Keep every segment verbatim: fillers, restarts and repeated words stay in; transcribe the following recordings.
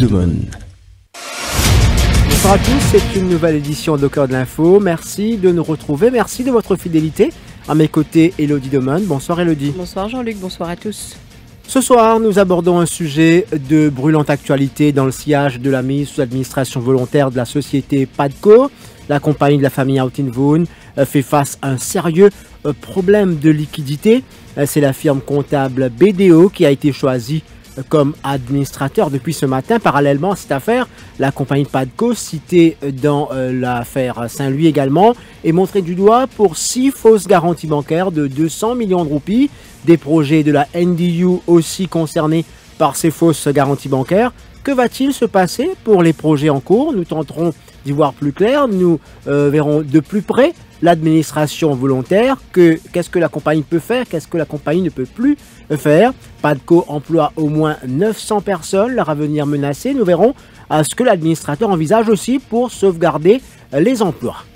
Monde. Bonsoir à tous, c'est une nouvelle édition de Cœur de l'Info. Merci de nous retrouver, merci de votre fidélité. À mes côtés, Elodie Demon. Bonsoir Elodie. Bonsoir Jean-Luc, bonsoir à tous. Ce soir, nous abordons un sujet de brûlante actualité dans le sillage de la mise sous administration volontaire de la société Padco. La compagnie de la famille Houghton fait face à un sérieux problème de liquidité. C'est la firme comptable B D O qui a été choisie comme administrateur depuis ce matin. Parallèlement à cette affaire, la compagnie Padco, citée dans euh, l'affaire Saint-Louis également, est montrée du doigt pour six fausses garanties bancaires de deux cents millions de roupies. Des projets de la N D U aussi concernés par ces fausses garanties bancaires. Que va-t-il se passer pour les projets en cours? Nous tenterons d'y voir plus clair. Nous euh, verrons de plus près l'administration volontaire. Que, qu'est-ce que la compagnie peut faire? Qu'est-ce que la compagnie ne peut plus faire? Padco emploie au moins neuf cents personnes, leur avenir menacé. Nous verrons euh, ce que l'administrateur envisage aussi pour sauvegarder euh, les emplois.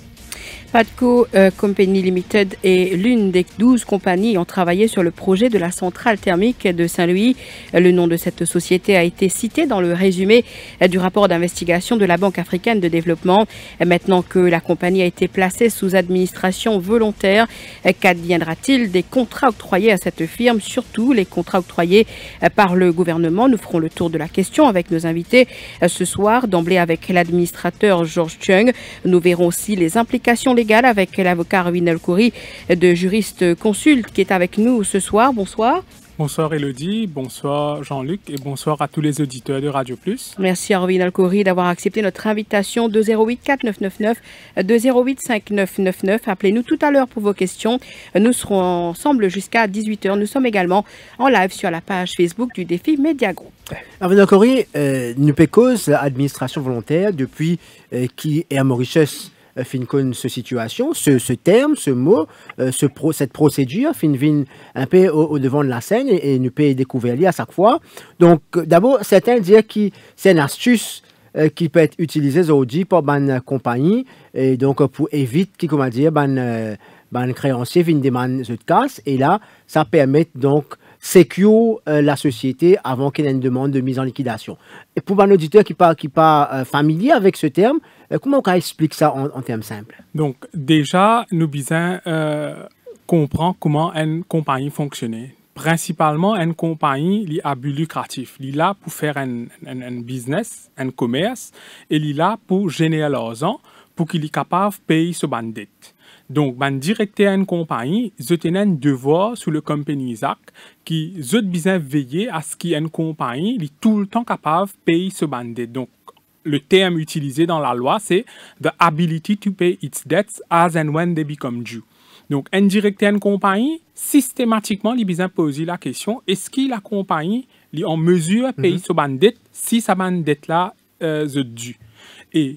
Padco euh, Company Limited est l'une des douze compagnies ayant travaillé sur le projet de la centrale thermique de Saint-Louis. Le nom de cette société a été cité dans le résumé du rapport d'investigation de la Banque africaine de développement. Maintenant que la compagnie a été placée sous administration volontaire, qu'adviendra-t-il des contrats octroyés à cette firme, surtout les contrats octroyés par le gouvernement? Nous ferons le tour de la question avec nos invités ce soir, d'emblée avec l'administrateur Georges Chung. Nous verrons aussi les implications légale avec l'avocat Arvin El-Khoury de Juriste Consulte qui est avec nous ce soir. Bonsoir. Bonsoir Elodie, bonsoir Jean-Luc et bonsoir à tous les auditeurs de Radio Plus. Merci Arvin El-Khoury d'avoir accepté notre invitation. Deux zéro huit quatre neuf neuf neuf, deux zéro huit cinq neuf neuf neuf. Appelez-nous tout à l'heure pour vos questions. Nous serons ensemble jusqu'à dix-huit heures. Nous sommes également en live sur la page Facebook du Défi Média Group. Arvin El-Khoury, euh, nous pécose administration volontaire depuis euh, qui est à Mauritius. Fin connaît cette situation, ce, ce terme, ce mot, euh, ce pro, cette procédure, fin vient un peu au, au devant de la scène et, et nous peut découvrir à chaque fois. Donc, d'abord, certains disent que c'est une astuce euh, qui peut être utilisée aujourd'hui par une compagnie et donc pour éviter, qui comment dire, ban, euh, ban créancier vienne demander de casse et là, ça permet donc sécure euh, la société avant qu'il y ait une demande de mise en liquidation. Et pour un auditeur qui n'est pas, qui pas euh, familier avec ce terme, euh, comment on explique ça en, en termes simples? Donc déjà, nous besoin euh, comprendre comment une compagnie fonctionne. Principalement, une compagnie qui a but lucratif. Elle est là pour faire un, un, un business, un commerce, et elle est là pour générer l'argent pour qu'il soit capable de payer ce bandit. Donc, ben directeur d'une compagnie, je tenais un devoir sur le Companies Act qui je besoin veiller à ce qu'il y ait une compagnie qui est tout le temps capable de payer ce bandit. Donc, le terme utilisé dans la loi, c'est the ability to pay its debts as and when they become due. Donc, un directeur d'une compagnie, systématiquement, il besoin poser la question, est-ce que la compagnie est en mesure de payer mm-hmm. ce bandit si ce bandit-là euh, est dû? Et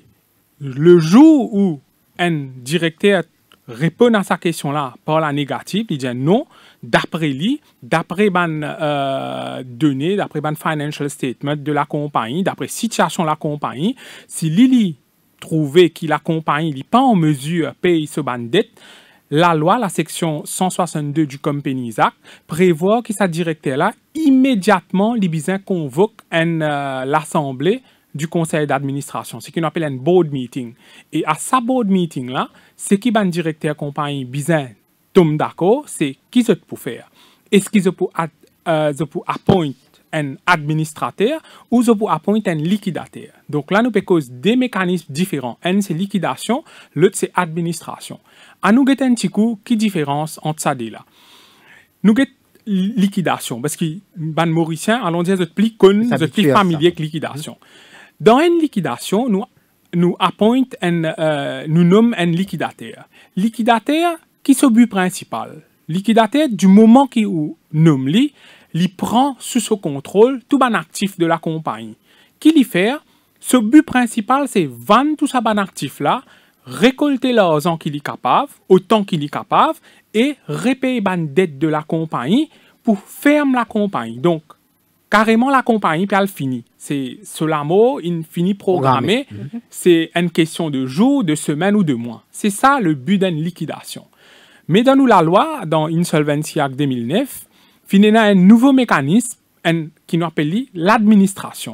le jour où un directeur répond à sa question-là par la négative, il dit non, d'après lui, d'après les euh, données, d'après les financial statement de la compagnie, d'après la situation de la compagnie, si Lily trouvait que la compagnie n'est pas en mesure de payer ce bandit, la loi, la section cent soixante-deux du Companies Act, prévoit que sa directeur-là, immédiatement, il besoin convoque euh, l'assemblée du conseil d'administration, ce qu'on appelle un board meeting. Et à sa board meeting-là, ce qui est directeur de compagnie besoin tombe d'accord, c'est qui se peut faire. Est-ce qu'ils peut euh, appointer un administrateur ou je peux appointer un liquidateur. Donc là, nous avons des mécanismes différents. Un, c'est liquidation, l'autre, c'est administration. À nous, avons un petit coup, qui différence entre ça et là. Nous avons liquidation, parce que les Mauriciens, allons dire, c'est plus connu, c'est plus familier avec liquidation. Dans une liquidation, nous, nous appointons un, euh, nous nommons un liquidateur. Liquidateur, qui est ce but principal? Liquidateur, du moment qu'il nomme lui, il prend sous son contrôle tout ban actif de la compagnie. Qui lui fait? Ce but principal, c'est vendre tout ça ban actif là, récolter l'argent qu'il est capable, autant qu'il est capable, et repayer ban dette de la compagnie pour fermer la compagnie. Donc, carrément la compagnie, puis elle finit. C'est cela mot, il finit programmé. Mm-hmm. C'est une question de jours, de semaines ou de mois. C'est ça le but d'une liquidation. Mais dans nous la loi, dans Insolvency Act deux mille neuf, il y a un nouveau mécanisme un, qui nous appelle l'administration.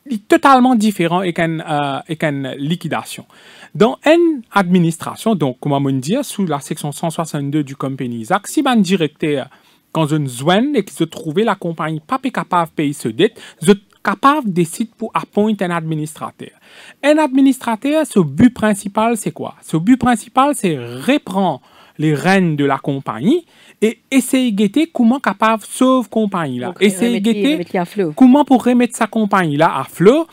est totalement différent et qu'une euh, qu'une liquidation. Dans une administration, donc, comment on dit, sous la section cent soixante-deux du Companies Act, si un directeur, quand une zone et qu'il se trouvait la compagnie pas capable de payer ce dette, vous êtes capable de décider pour appointer un administrateur. Un administrateur, ce but principal, c'est quoi? Ce but principal, c'est reprendre les rênes de la compagnie et essayer de guetter comment capable de sauver la compagnie là. Essayer de guetter comment pour remettre sa compagnie là à flot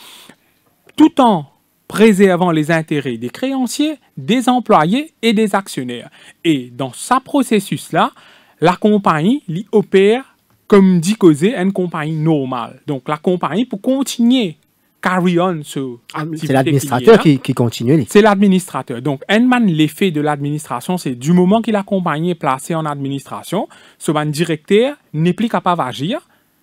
tout en préservant les intérêts des créanciers, des employés et des actionnaires. Et dans ce processus-là, la compagnie l'y opère comme dit causé une compagnie normale. Donc la compagnie pour continuer carry on ce ah, c'est l'administrateur qui, qui continue. C'est l'administrateur. Donc, un man, l'effet de l'administration, c'est du moment qu'il a compagnie est placé en administration, ce man directeur n'est plus capable d'agir,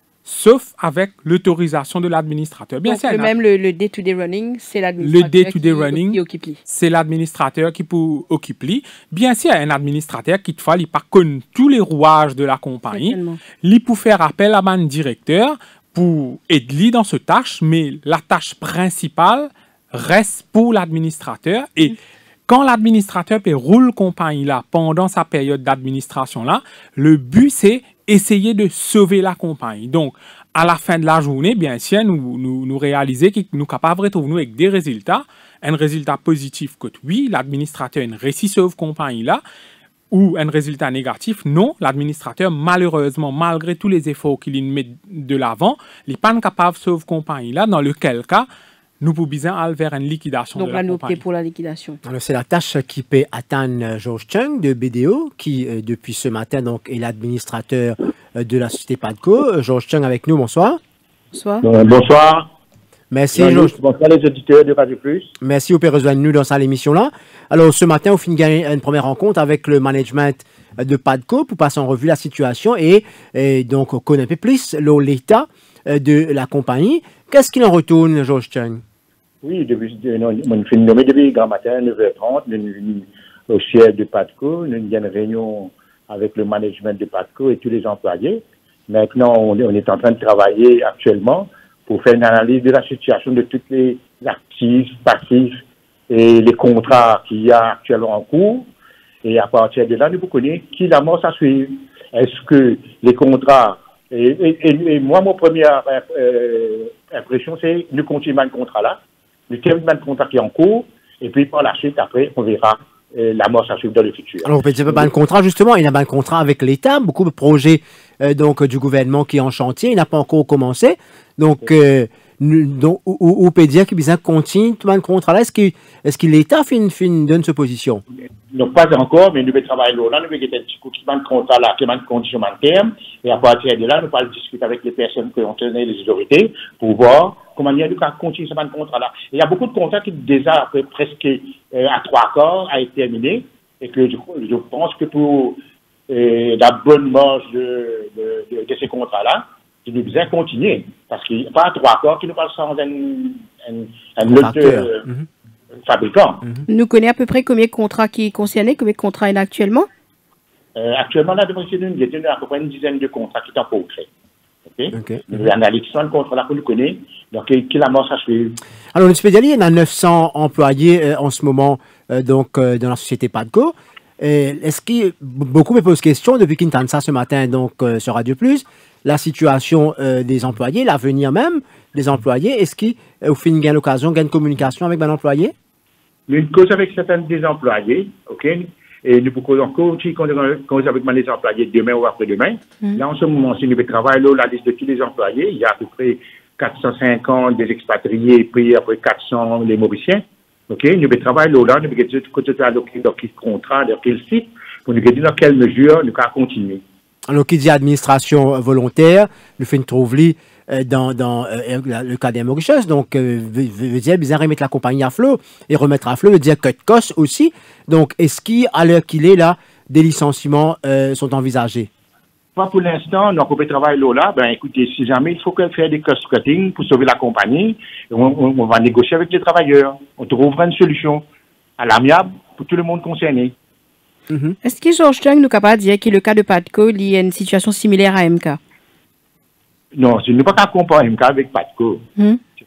sauf avec l'autorisation de l'administrateur. Bien sûr. Même le, le day-to-day running, c'est l'administrateur le day-to-day qui, running, qui occupe. C'est l'administrateur qui peut occuper. Bien sûr, un administrateur qui il pas connaît tous les rouages de la compagnie. Il peut faire appel à un directeur pour aider dans cette tâche, mais la tâche principale reste pour l'administrateur. Et quand l'administrateur peut rouler la compagnie là pendant sa période d'administration là, le but c'est essayer de sauver la compagnie. Donc, à la fin de la journée, bien sûr, nous, nous, nous réaliser que nous sommes capables de retrouver avec des résultats, un résultat positif que oui, l'administrateur a une réussi sauve compagnie là, ou un résultat négatif, non, l'administrateur, malheureusement, malgré tous les efforts qu'il met de l'avant, il n'est pas capable de sauver compagnie là, dans lequel cas, nous pouvons bien aller vers une liquidation. Donc de la là, nous compagnie. optons pour la liquidation. C'est la tâche qui peut atteindre Georges Chung de B D O, qui, euh, depuis ce matin, donc, est l'administrateur euh, de la société Padco. Georges Chung avec nous, bonsoir. Bonsoir. Euh, bonsoir. Merci, Georges. Bonsoir les auditeurs de Radio Plus. Merci, vous pouvez rejoindre nous dans cette émission-là. Alors, ce matin, on finit gagner une première rencontre avec le management de Padco pour passer en revue la situation et, et donc, on connaît un peu plus l'état de la compagnie. Qu'est-ce qu'il en retourne, Georges Chung? Oui, depuis, on finit nommé depuis grand matin, neuf heures trente, nous venons au siège de Padco, nous avons une réunion avec le management de Padco et tous les employés. Maintenant, on est, on est en train de travailler actuellement pour faire une analyse de la situation de tous les actifs, passifs et les contrats qu'il y a actuellement en cours. Et à partir de là, nous connaissons qui l'amorce à suivre. Est-ce que les contrats... Et, et, et moi, mon première euh, impression, c'est nous continuons le contrat là, nous terminons le contrat qui est en cours, et puis par la suite, après, on verra euh, l'amorce à suivre dans le futur. Alors, vous faites pas un contrat, justement, il y a un contrat avec l'État, beaucoup de projets euh, donc, du gouvernement qui est en chantier, il n'a pas encore commencé. Donc, euh, donc on peut dire qu'il continue tout le contrat là. Est-ce que, est-ce que l'État fin, fin, donne sa position? Non, pas encore, mais nous devons travailler là. Nous devons faire un petit coup de contrat là, qui est une condition en terme. Et à partir de là, nous allons discuter avec les personnes qui ont tenu les autorités pour voir comment nous allons continuer ce contrat là. Il y a beaucoup de contrats qui déjà après, presque euh, à trois quarts a été terminé. Et que je, je pense que pour euh, la bonne marge de, de, de, de ces contrats là, il nous besoin continuer. Parce qu'il n'y a pas à trois quarts qui nous parle sans un, un, un autre euh, mm-hmm. fabricant. Mm-hmm. Nous connaissons à peu près combien de contrats qui concernent, combien de contrats il y a actuellement? euh, Actuellement, là, devant nous, il y a à peu près une dizaine de contrats qui sont en concret. Okay? Okay. Nous mm-hmm. analysons le contrat là que nous connaissons, donc qui l'amorce à suivre. Alors, le spécialiste, il y en a neuf cents employés euh, en ce moment euh, donc, euh, dans la société Padco. Est-ce que beaucoup me posent question depuis qu'ils entendent ça ce matin donc, euh, sur Radio Plus, la situation euh, des employés, l'avenir même des employés, est-ce qu'ils, au fin de l'occasion, gagnent une communication avec un employé? Une cause avec certains des employés, OK? Et nous pouvons encore cause avec les employés demain ou après-demain. Mm. Là, en ce moment, si nous travaillons la liste de tous les employés, il y a à peu près quatre cent cinquante des expatriés, puis après quatre cents les Mauriciens. OK? Nous travaillons là, nous devons côté dans quel contrat, dans quel site, pour nous dire dans quelle mesure nous allons continuer. Alors, qui dit administration volontaire, nous fait une trouverie euh, dans, dans euh, le cas des Mauritius. Donc, euh, veut dire bien remettre la compagnie à flot et remettre à flot veut dire cut cost aussi. Donc, est-ce qu'à l'heure qu'il est là, des licenciements euh, sont envisagés? Pas pour l'instant, donc on peut travailler là. Ben, écoutez, si jamais il faut faire des cost cutting pour sauver la compagnie, on, on, on va négocier avec les travailleurs. On trouvera une solution à l'amiable pour tout le monde concerné. Mm-hmm. Est-ce que Georges Chung nous est capable de dire que le cas de Padco il y a une situation similaire à M K? Non, ce n'est pas qu'à comparer M K avec Padco. Mm-hmm.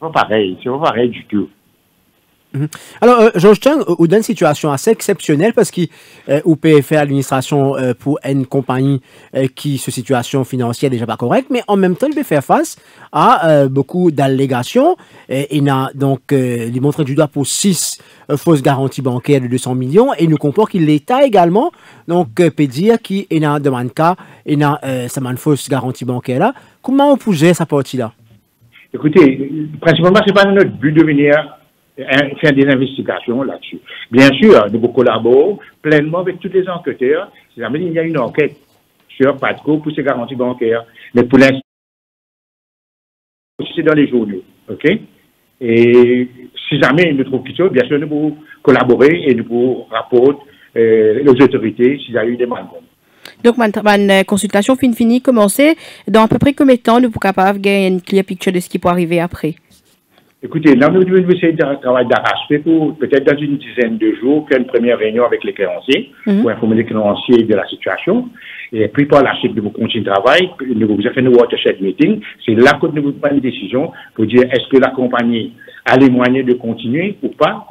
pas pareil, c'est pas pareil du tout. Mm-hmm. Alors, euh, Georges Chang, ou dans une situation assez exceptionnelle parce qu'il euh, ou peut faire l'administration euh, pour une compagnie euh, qui, sa situation financière n'est déjà pas correcte, mais en même temps, il peut faire face à euh, beaucoup d'allégations. Et il a donc, euh, il montre du doigt pour six euh, fausses garanties bancaires de deux cents millions et nous comprenons qu'il l'État également, donc, euh, peut dire qu'il a demandé cas, il a euh, sa fausse garantie bancaire là. Comment on peut gérer sa partie-là? Écoutez, principalement, c'est pas notre but de venir faire des investigations là-dessus. Bien sûr, nous collaborons pleinement avec tous les enquêteurs. Si jamais il y a une enquête sur Padco pour ces garanties bancaires, mais pour l'instant, c'est dans les journaux, ok? Et si jamais nous trouvons quelque chose, bien sûr, nous pouvons collaborer et nous pouvons rapporter euh, aux autorités s'il y a eu des manquements. Donc, ma consultation fin finie commencée. Dans à peu près combien de temps nous sommes capables de gagner une clear picture de ce qui peut arriver après? Écoutez, là, nous devons essayer de travailler d'arrache-pied pour peut-être dans une dizaine de jours faire une première réunion avec les créanciers mm-hmm. pour informer les créanciers de la situation. Et puis, par la suite, nous continuons le travail. Nous avons fait une watershed meeting. C'est là que nous prenons une décision pour dire est-ce que la compagnie a les moyens de continuer ou pas.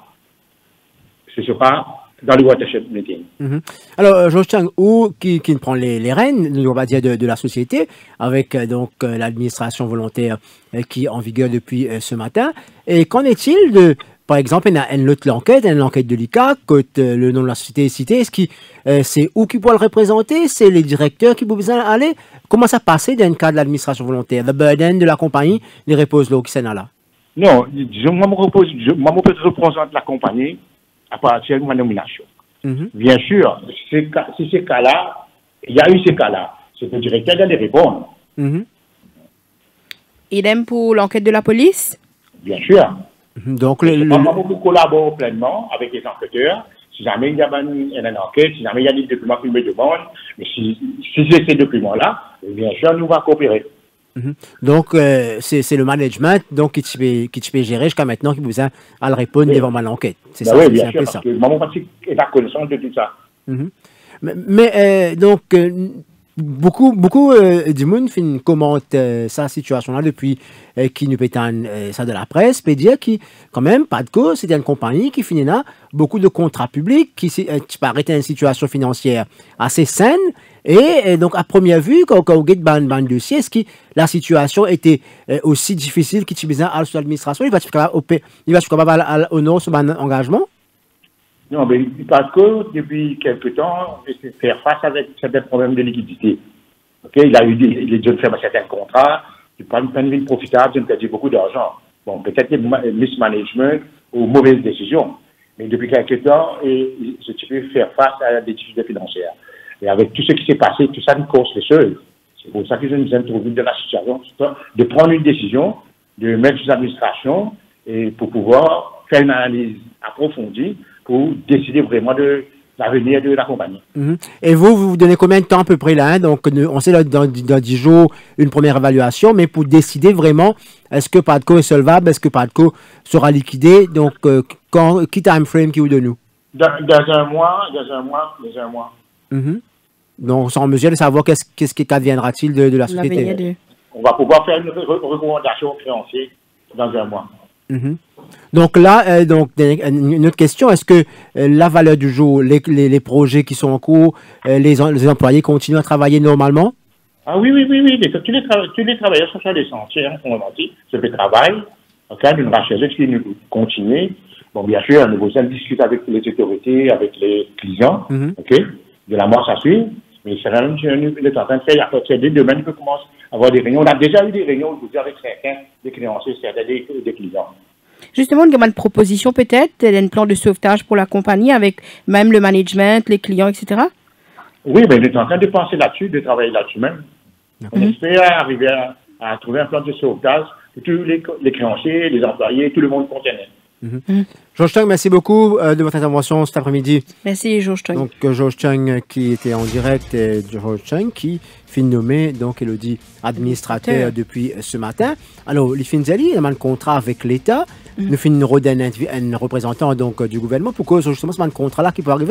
Ce sera dans le watershed meeting. Mm-hmm. Alors, Georges Chang, où qui, qui prend les, les rênes, on va dire, de, de la société, avec euh, donc euh, l'administration volontaire euh, qui est en vigueur depuis euh, ce matin. Et qu'en est-il de, par exemple, il y a une autre enquête, une enquête de l'I C A, que euh, le nom de la société est cité. Est-ce que euh, c'est où qui peut le représenter? C'est les directeurs qui peuvent aller? Comment ça passe dans le cas de l'administration volontaire? Le burden de la compagnie, les repose là au Sénat là? Non, je, moi, je repose, je, moi, je représente la compagnie à partir de ma nomination. Mm-hmm. Bien sûr, si ces cas-là, il y a eu ces cas-là, c'est le directeur d'aller répondre. Mm-hmm. Idem pour l'enquête de la police? Bien sûr. Mm-hmm. Donc, le, le... On va beaucoup collaborer pleinement avec les enquêteurs. Si jamais il y a une, une enquête, si jamais il y a des documents qui me demandent, mais si, si j'ai ces documents-là, bien sûr, nous allons coopérer. Mm-hmm. Donc, euh, c'est le management donc, qui, peut, qui peut gérer jusqu'à maintenant, qui vous a à le répondre oui. devant l'enquête. C'est ben ça, oui, c'est bien un sûr, peu parce ça. Que maman pratique est à connaissance de tout ça. Mm-hmm. Mais, mais euh, donc, euh, beaucoup, beaucoup euh, du monde commente euh, sa situation-là depuis euh, qu'il nous pétane euh, ça de la presse, peut dire que, quand même, Padco, c'était une compagnie qui finit là, beaucoup de contrats publics, qui, euh, qui paraît une situation financière assez saine. Et, et donc, à première vue, quand on regarde le dossier, est-ce que la situation était euh, aussi difficile qu'il y a à l'administration? Il va être capable d'honorer son engagement? Non, mais parce que depuis quelque temps, il fait faire face avec certains problèmes de liquidité. Okay? Il a eu des, les jeunes ferment certains contrats, il prend une ville profitable, il perdu beaucoup d'argent. Bon, peut-être mismanagement ou mauvaise décision. Mais depuis quelque temps, il peut faire face à des difficultés financières. Et avec tout ce qui s'est passé, tout ça nous cause les choses. C'est pour ça que je nous ai trouvé dans la situation de prendre une décision, de mettre sous administration et pour pouvoir faire une analyse approfondie pour décider vraiment de l'avenir de la compagnie. Mm-hmm. Et vous, vous vous donnez combien de temps à peu près là? Hein? Donc, on sait là, dans, dans dix jours, une première évaluation, mais pour décider vraiment, est-ce que Padco est solvable, est-ce que Padco sera liquidé? Donc, euh, quand, qui time frame qui vous donne nous? Dans, dans un mois, dans un mois, dans un mois. Mm-hmm. Donc, on sera en mesure de savoir qu'est-ce qu'est-ce qui adviendra-t-il de, de la société. De... On va pouvoir faire une recommandation aux créanciers dans un mois. Mm-hmm. Donc là, euh, donc, une autre question, est-ce que euh, la valeur du jour, les, les, les projets qui sont en cours, euh, les, les employés continuent à travailler normalement? Ah oui, oui, oui, oui. Les, tous, les tous les travailleurs sont sur les sentiers, hein, sont remontés. Ce fait travail, en cas d'une rachète qui nous continue. Bon, bien sûr, nous allons discuter avec les autorités, avec les clients, mm-hmm. ok? De la mort, ça suit. Mais c'est là, nous sommes en train de faire, à partir de demain, nous commençons à avoir des réunions. On a déjà eu des réunions aujourd'hui avec certains des créanciers, certains des, des clients. Justement, il y a une proposition peut-être, un plan de sauvetage pour la compagnie avec même le management, les clients, et cetera? Oui, mais nous sommes en train de penser là-dessus, de travailler là-dessus même. Mm-hmm. On espère arriver à, à trouver un plan de sauvetage pour tous les, les créanciers, les employés, tout le monde concerné. Mm-hmm. Mm-hmm. Georges Chang, merci beaucoup euh, de votre intervention cet après-midi. Merci, Georges Chang. Donc, euh, Georges Chang euh, qui était en direct, et Georges Chang qui fin nommé, donc, Elodie, administrateur okay. depuis ce matin. Alors, les Finzali, il y a un contrat avec l'État. Mm-hmm. Nous finissons un, un représentant donc, du gouvernement pour que justement, c'est un contrat-là qui peut arriver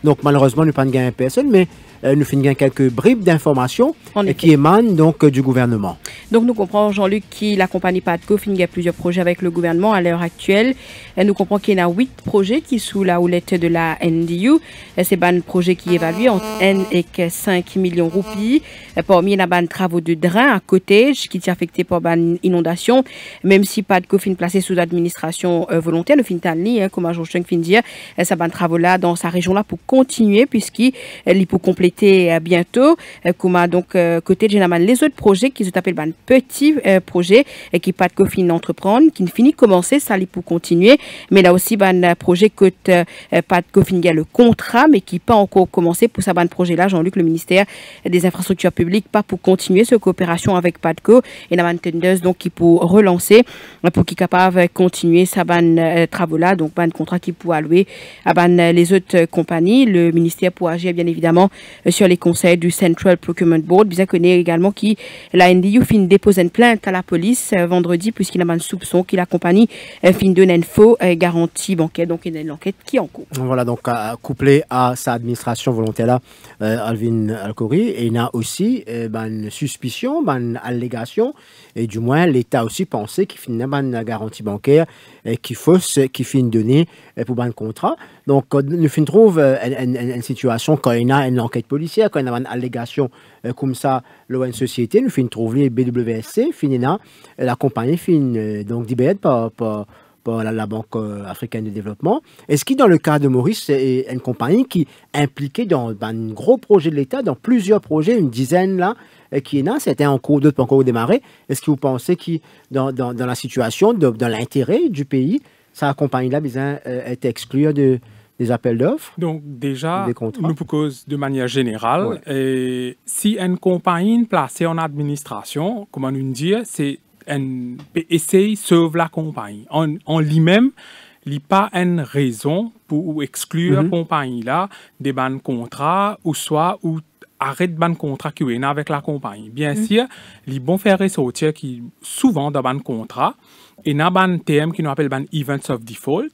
Donc malheureusement, nous pas de gain personne, mais euh, nous finissons quelques bribes d'informations euh, qui émanent donc euh, du gouvernement. Donc nous comprenons, Jean-Luc, que la compagnie Padco finit plusieurs projets avec le gouvernement à l'heure actuelle. Et nous comprenons qu'il y a huit projets qui sont sous la houlette de la N D U. C'est un projet qui est évalué entre un et cinq millions de roupies. Parmi les travaux de drain à côté, qui sont affectés par une inondation. Même si Padco finit placé sous administration euh, volontaire, le Fintani, hein, comme Georges Chung fin dire, ça va travaux là dans sa région là pour continuer puisqu'il euh, pour compléter euh, bientôt. Euh, comme donc euh, côté généralement les autres projets qui se appellent ben, petits euh, projets et qui Padco finit d'entreprendre, qui ne finit commencer, ça li pour continuer. Mais là aussi ben projet que euh, Padco finit le contrat, mais qui pas encore commencé pour ça ben projet là. Jean-Luc, le ministère des infrastructures publiques, pas pour continuer cette coopération avec Padco et la tenders donc qui pour relancer pour qu'ils capable de continuer ça ben euh, travaux là, donc ben contrat qui pour allouer à ben les autres euh, compagnies. Le ministère pour agir bien évidemment euh, sur les conseils du Central Procurement Board. Bien connaît également qui la N D U fin dépose une plainte à la police euh, vendredi puisqu'il a un soupçon que la compagnie euh, fin donne une faux euh, garantie bancaire. Donc il y a une enquête qui est en cours. Voilà, donc euh, couplé à sa administration volontaire là, euh, Alvin Alcori, et il y a aussi euh, ben, une suspicion, ben, une allégation, et du moins l'État aussi pensait qu'il finit ben, une garantie bancaire et qu'il faut qui finit donner euh, pour ben, le contrat. Donc nous fin trouve euh, une, une, une situation quand il y a une enquête policière, quand il y a une allégation euh, comme ça, là, une société, nous fin trouve les B W S C, finina, la compagnie fin euh, donc libérée par, par par la, la Banque euh, africaine de développement. Est-ce que dans le cas de Maurice, c'est une compagnie qui est impliquée dans ben, un gros projet de l'État, dans plusieurs projets, une dizaine là, euh, qui est là, c'était en cours, d'autres pas encore démarré. Est-ce que vous pensez que dans, dans, dans la situation, de, dans l'intérêt du pays, sa compagnie-là besoin euh, est exclue de, des appels d'offres? Donc déjà, nous cause de manière générale, ouais. Et si une compagnie placée en administration, comment nous dire, c'est un essaye de sauver la compagnie. En, en lui-même, il n'y a pas une raison pour exclure mm-hmm. la compagnie-là des bons contrats ou soit ou arrête ban contrat qui est avec la compagnie. Bien mm-hmm. sûr, il est bon faire ressortir qui souvent dans ban contrat et dans ban T M qui nous appelle ban events of default.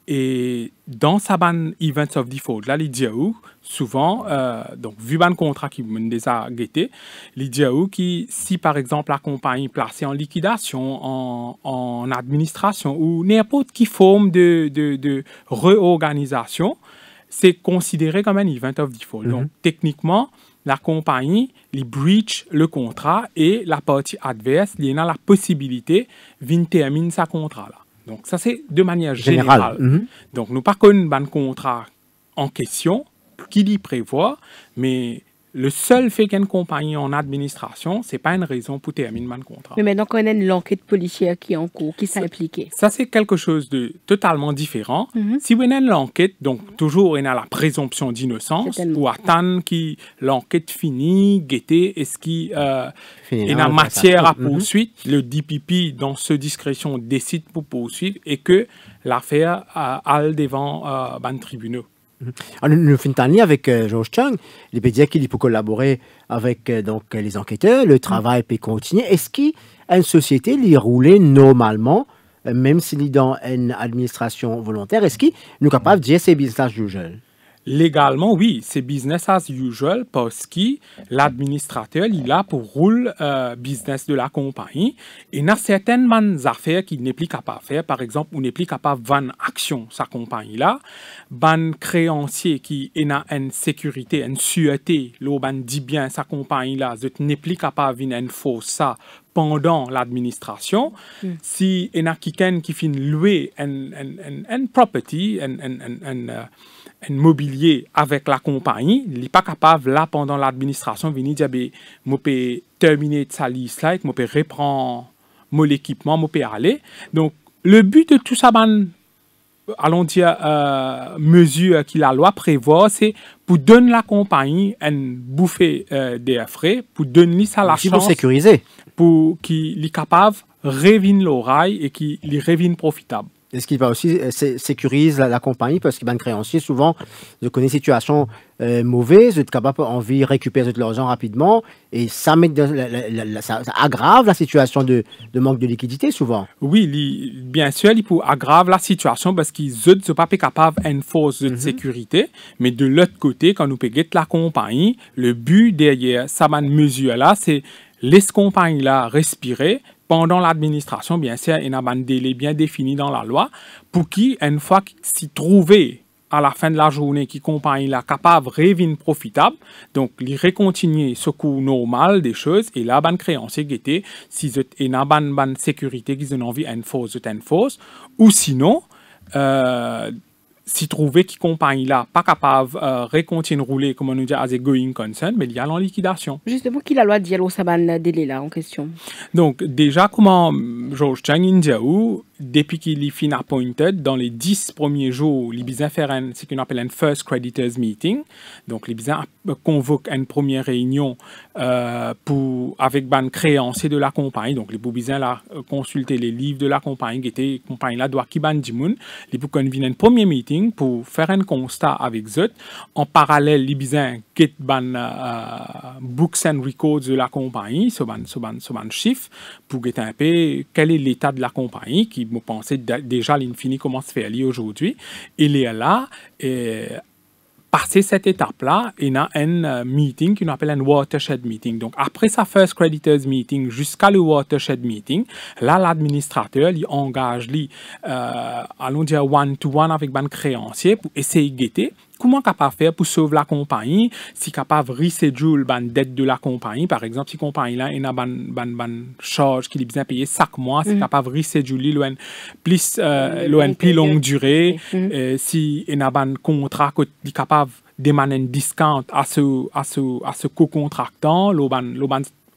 Et dans sa ban events of default, là, il dit où souvent, euh, donc vu ban contrat qui me déjà guetté, il dit où qui si par exemple la compagnie placée en liquidation, en, en administration ou n'importe quelle forme de, de, de réorganisation, c'est considéré comme un event of default. Mm-hmm. Donc techniquement, la compagnie il breach le contrat et la partie adverse, il y a la possibilité de terminer sa contrat là. Donc, ça, c'est de manière générale. Général. Mm-hmm. Donc, nous pas qu'on ban contrat en question qui y prévoit, mais le seul fait qu'une compagnie en administration, ce n'est pas une raison pour terminer le contrat. Mais maintenant, on a l'enquête policière qui est en cours, qui s'est impliquée. Ça, c'est quelque chose de totalement différent. Mm-hmm. Si vous avez l'enquête, donc toujours, on a la présomption d'innocence, ou attendre que l'enquête finit, guetter, est-ce qu'il euh, y a matière à poursuite, mm-hmm. le D P P, dans ce discrétion, décide pour poursuivre et que l'affaire euh, aille devant euh, ban tribunaux. Alors, nous finissons avec euh, Georges Chung. Il peut dire qu'il peut collaborer avec euh, donc, les enquêteurs, le travail mm. peut continuer. Est-ce qu'une société lui roule normalement, euh, même s'il est dans une administration volontaire, est-ce qu'il est capable de dire c'est business as usual? Légalement, oui, c'est business as usual parce que l'administrateur il est là pour rouler euh, business de la compagnie. Et il y a certaines affaires qu'il n'est plus capable de faire. Par exemple, on n'est plus capable de vendre action sa compagnie-là. Ban créancier qui a une sécurité, une sûreté, l'on dit bien sa compagnie-là, n'est plus capable de faire fausse ça pendant l'administration. Mm. Si il y a quelqu'un qui finit louer une property, un mobilier avec la compagnie, il n'est pas capable, là, pendant l'administration, de venir dire, je peux terminer sa liste là, je peux reprendre mon équipement, je peux aller. Donc, le but de tout ça, ben, allons dire, euh, mesure que la loi prévoit, c'est pour donner la compagnie une bouffée euh, des frais, pour donner ça la chance. Pour sécuriser. Pour qu'il est capable de revenir l'oreille et qu'il revienne profitable. Est-ce qu'il va aussi euh, sécuriser la, la compagnie parce que les créanciers, souvent, de connaissent une situation euh, mauvaise, de capable envie de récupérer de l'argent rapidement et ça, met de, la, la, la, ça, ça aggrave la situation de, de manque de liquidité, souvent. Oui, li, bien sûr, il peut aggraver la situation parce qu'ils ne sont pas capables d'enforcer de mm-hmm. sécurité, mais de l'autre côté, quand nous payons la compagnie, le but derrière cette mesure-là, c'est laisser la compagnie-là respirer. Pendant l'administration, bien sûr, il y a un délai bien défini dans la loi pour qui, une fois qu'il s'y trouvait à la fin de la journée, qui compagnie là capable de revenir profitable, donc il recontinue ce coût normal des choses et là, ban créancier qui était si il y a une ban sécurité qu'ils ont envie d'enforcer, d'enforcer, ou sinon, euh, si trouver qui compagnie là pas capable de euh, recontinuer rouler comme on nous dit as a going concern, mais il y a en liquidation. Justement, qui la loi dit au saban délai là en question? Donc déjà comment George Chang Indiaou depuis qu'il est fin appointed, dans les dix premiers jours, les besoins faire ce qu'on appelle un first creditors meeting. Donc les besoins convoquent une première réunion euh, pour avec ban créancier de la compagnie. Donc les besoins là consulter les livres de la compagnie qui était compagnie là doit qui ban dimoun. Les pour convenir un premier meeting pour faire un constat avec eux. En parallèle, les besoins get ban uh, books and records de la compagnie, ce ban ce ban ce ban chiffre pour get un peu quel est l'état de la compagnie qui me pensais déjà l'infini comment se fait aller aujourd'hui. Il est là et passer cette étape-là, il y a un meeting qu'on appelle un watershed meeting. Donc, après sa first creditors meeting jusqu'à le watershed meeting, là, l'administrateur, il engage, lui, euh, allons dire one-to-one avec ban créancier pour essayer de guetter comment capable faire pour sauver la compagnie, si capable de reschedule ban dette de la compagnie, par exemple, si la compagnie là, il a ban, ban, ban charge qu'il est besoin payer chaque mois, si mm. capable de reschedule l'on plus, euh, l'on plus longue durée, mm. euh, si il a ban contrat qu'il est capable de demander un discount à ce, à ce, à ce co-contractant, l'on ban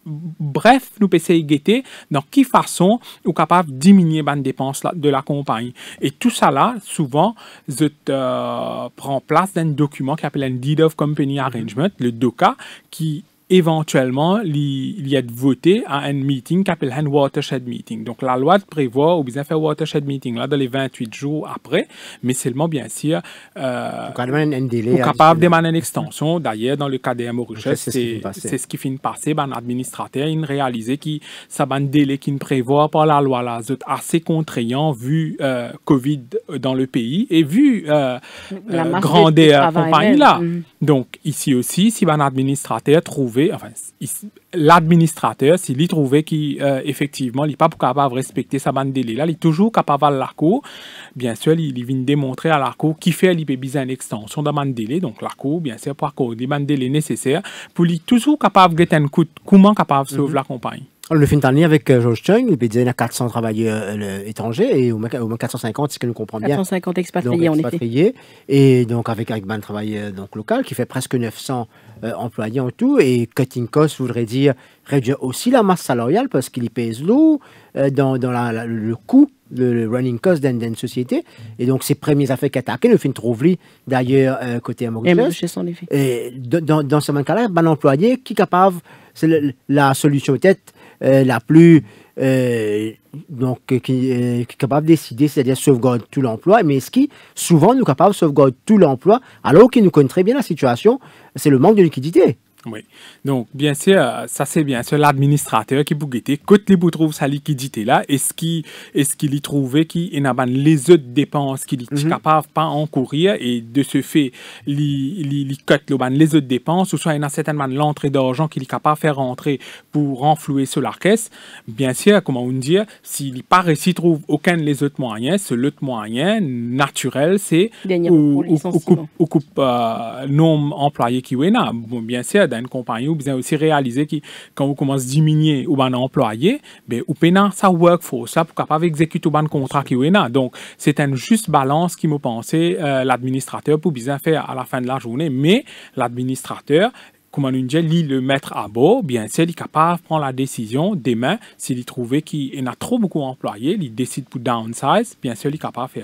bref, nous pouvons essayer de guetter dans quelle façon nous sommes capables de diminuer les dépenses de la compagnie. Et tout ça là, souvent, je euh, prend place dans un document qui s'appelle un Deed of Company Arrangement, le D O C A, qui éventuellement, il y a voté à un meeting qui s'appelle un watershed meeting. Donc, la loi prévoit, ou bien faire watershed meeting là dans les vingt-huit jours après, mais seulement, bien sûr, euh, ou capable de demander une extension. D'ailleurs, dans le cas des Mauritius, c'est ce qui finit de passer. Ben, l'administrateur, il réalisé que ça un délai qui ne prévoit pas la loi là, c'est assez contraignant vu euh, Covid dans le pays et vu euh, euh, grandeur de la compagnie là. Mm. Donc, ici aussi, si un administrateur trouve enfin, l'administrateur, s'il y trouvait qu'effectivement, euh, il n'est pas capable de respecter sa bande délai, là, il est toujours capable à la cour. Bien sûr, il, il vient démontrer à la cour qui fait l'I P B une extension de bande délai. Donc, la cour, bien sûr, pour accorder les bandes délai nécessaires, pour lui toujours capable de un coup, comment capable de sauver mm-hmm. la compagnie. Le fin d'année avec euh, George Chung, il y a quatre cents travailleurs euh, étrangers et au moins, au moins quatre cent cinquante, c'est ce que nous comprenons bien. quatre cent cinquante expatriés, donc, en expatriés, effet. Et donc, avec, avec un travailleur donc, local qui fait presque neuf cents euh, employés en tout. Et cutting cost voudrait dire réduire aussi la masse salariale parce qu'il y pèse lourd euh, dans, dans la, la, le coût, le, le running cost d'une société. Et donc, ces premiers affaires qui attaquent, nous fin trouver d'ailleurs euh, côté Mauritius. Et dans, dans ce cas-là, un employé qui est capable, c'est le, la solution peut-être Euh, la plus euh, donc qui, euh, qui est capable de décider, c'est-à-dire sauvegarder tout l'emploi, mais ce qui souvent nous est capable de sauvegarder tout l'emploi, alors qu'il nous connaît très bien la situation, c'est le manque de liquidité. Oui. Donc, bien sûr, ça c'est bien sûr l'administrateur qui peut guetter. Quand il trouve sa liquidité là, est-ce qu'il est-ce qu'il y trouve qu'il y a les autres dépenses qu'il est mm-hmm. capable de pas encourir et de ce fait, il il cut les autres dépenses ou soit il y a certainement l'entrée d'argent qu'il est capable de faire rentrer pour renflouer sur la caisse. Bien sûr, comment on dit, s'il n'est pas réussi trouve aucun des autres moyens, ce l'autre moyen naturel, c'est ou ou coupe nombre employé qui est là. Bon, bien sûr, une compagnie, vous avez aussi réalisé que quand vous commencez à diminuer ou un employé, ben, vous payez sa workforce là, pour capable d'exécuter un contrat qui est là. Donc, c'est une juste balance qui me pensait euh, l'administrateur pour bien faire à la fin de la journée. Mais l'administrateur, comme on dit, lui, le mettre à bord, bien sûr, il est capable de prendre la décision demain, s'il trouvait qu'il y a trop beaucoup d'employés, il décide pour downsize, bien sûr, il est capable de faire.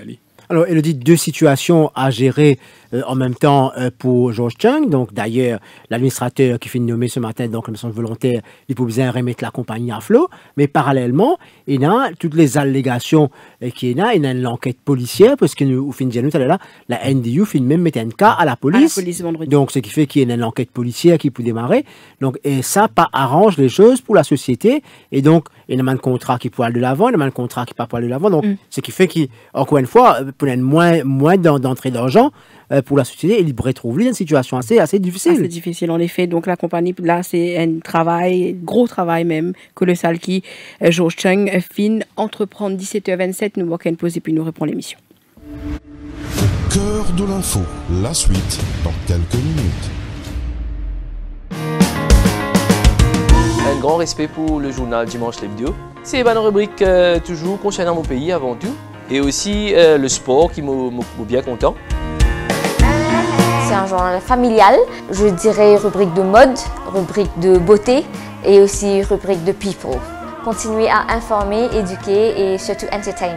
Alors, Elodie, deux situations à gérer euh, en même temps euh, pour George Chung. Donc, d'ailleurs, l'administrateur qui finit de nommer ce matin, donc, le centre volontaire, il peut bien remettre la compagnie à flot. Mais parallèlement, il y a toutes les allégations euh, qu'il y a. Il y a une enquête policière, parce que nous, au fin de nous, là, la N D U finit même mettre un cas à la police. À la police vendredi. Donc, ce qui fait qu'il y a une enquête policière qui peut démarrer. Donc, et ça, pas arrange les choses pour la société. Et donc, il y a un contrat qui peut aller de l'avant, il y a un contrat qui ne peut pas aller de l'avant. Donc, mm. ce qui fait qu'encore une fois, pour moins, moins d'entrée d'argent euh, pour la société, il pourrait trouver une situation assez, assez difficile. C'est difficile, en effet. Donc, la compagnie, là, c'est un travail, gros travail même, que le Salki, euh, George Chung, euh, fin, entreprendre dix-sept heures vingt-sept. Nous manquons une pause et puis nous reprend l'émission. Au cœur de l'info, la suite dans quelques minutes. Un grand respect pour le journal Dimanche l'Hebdo. C'est une rubrique euh, toujours concernant mon pays avant tout. Et aussi euh, le sport qui m'a bien content. C'est un journal familial, je dirais rubrique de mode, rubrique de beauté et aussi rubrique de people. Continuer à informer, éduquer et surtout entertain.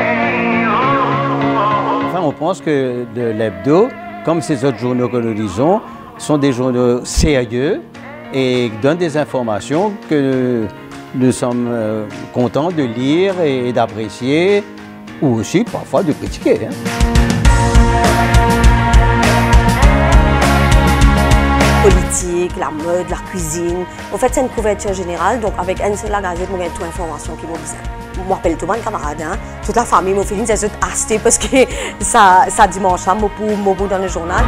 Enfin, on pense que l'hebdo, comme ces autres journaux que nous lisons, sont des journaux sérieux et donnent des informations que nous sommes euh, contents de lire et d'apprécier, ou aussi parfois de critiquer. Hein. Politique, la mode, la cuisine. En fait, c'est une couverture générale, donc avec une seule gazette, on a toute l'information qui m'ont besoin. Je m'appelle tout mon camarade, hein. Toute la famille, mon fils, c'est acheté parce que ça, ça dimanche, hein, mon bout dans le journal.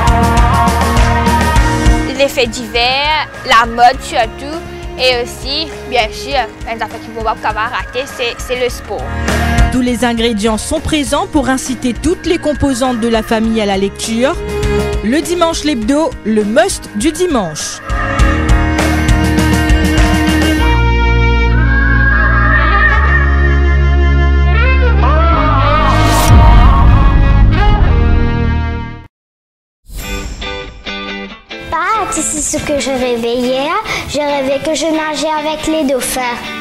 Les faits divers, la mode surtout, et aussi, bien sûr, les affaires qui ne vont pas rater, c'est le sport. Tous les ingrédients sont présents pour inciter toutes les composantes de la famille à la lecture. Le dimanche l'hebdo, le must du dimanche. Pas, tu sais ce que je rêvais hier? Je rêvais que je nageais avec les dauphins.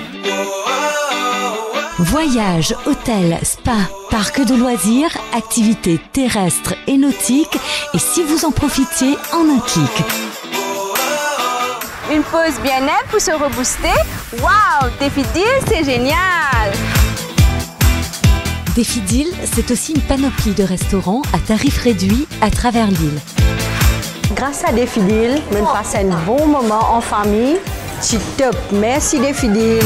Voyages, hôtels, spa, parcs de loisirs, activités terrestres et nautiques, et si vous en profitiez en un clic. Une pause bien-être pour se rebooster. Waouh, Défi Deal, c'est génial! Défi Deal, c'est aussi une panoplie de restaurants à tarifs réduits à travers l'île. Grâce à Défi Deal, on passe un bon moment en famille. C'est top, merci Défi Deal.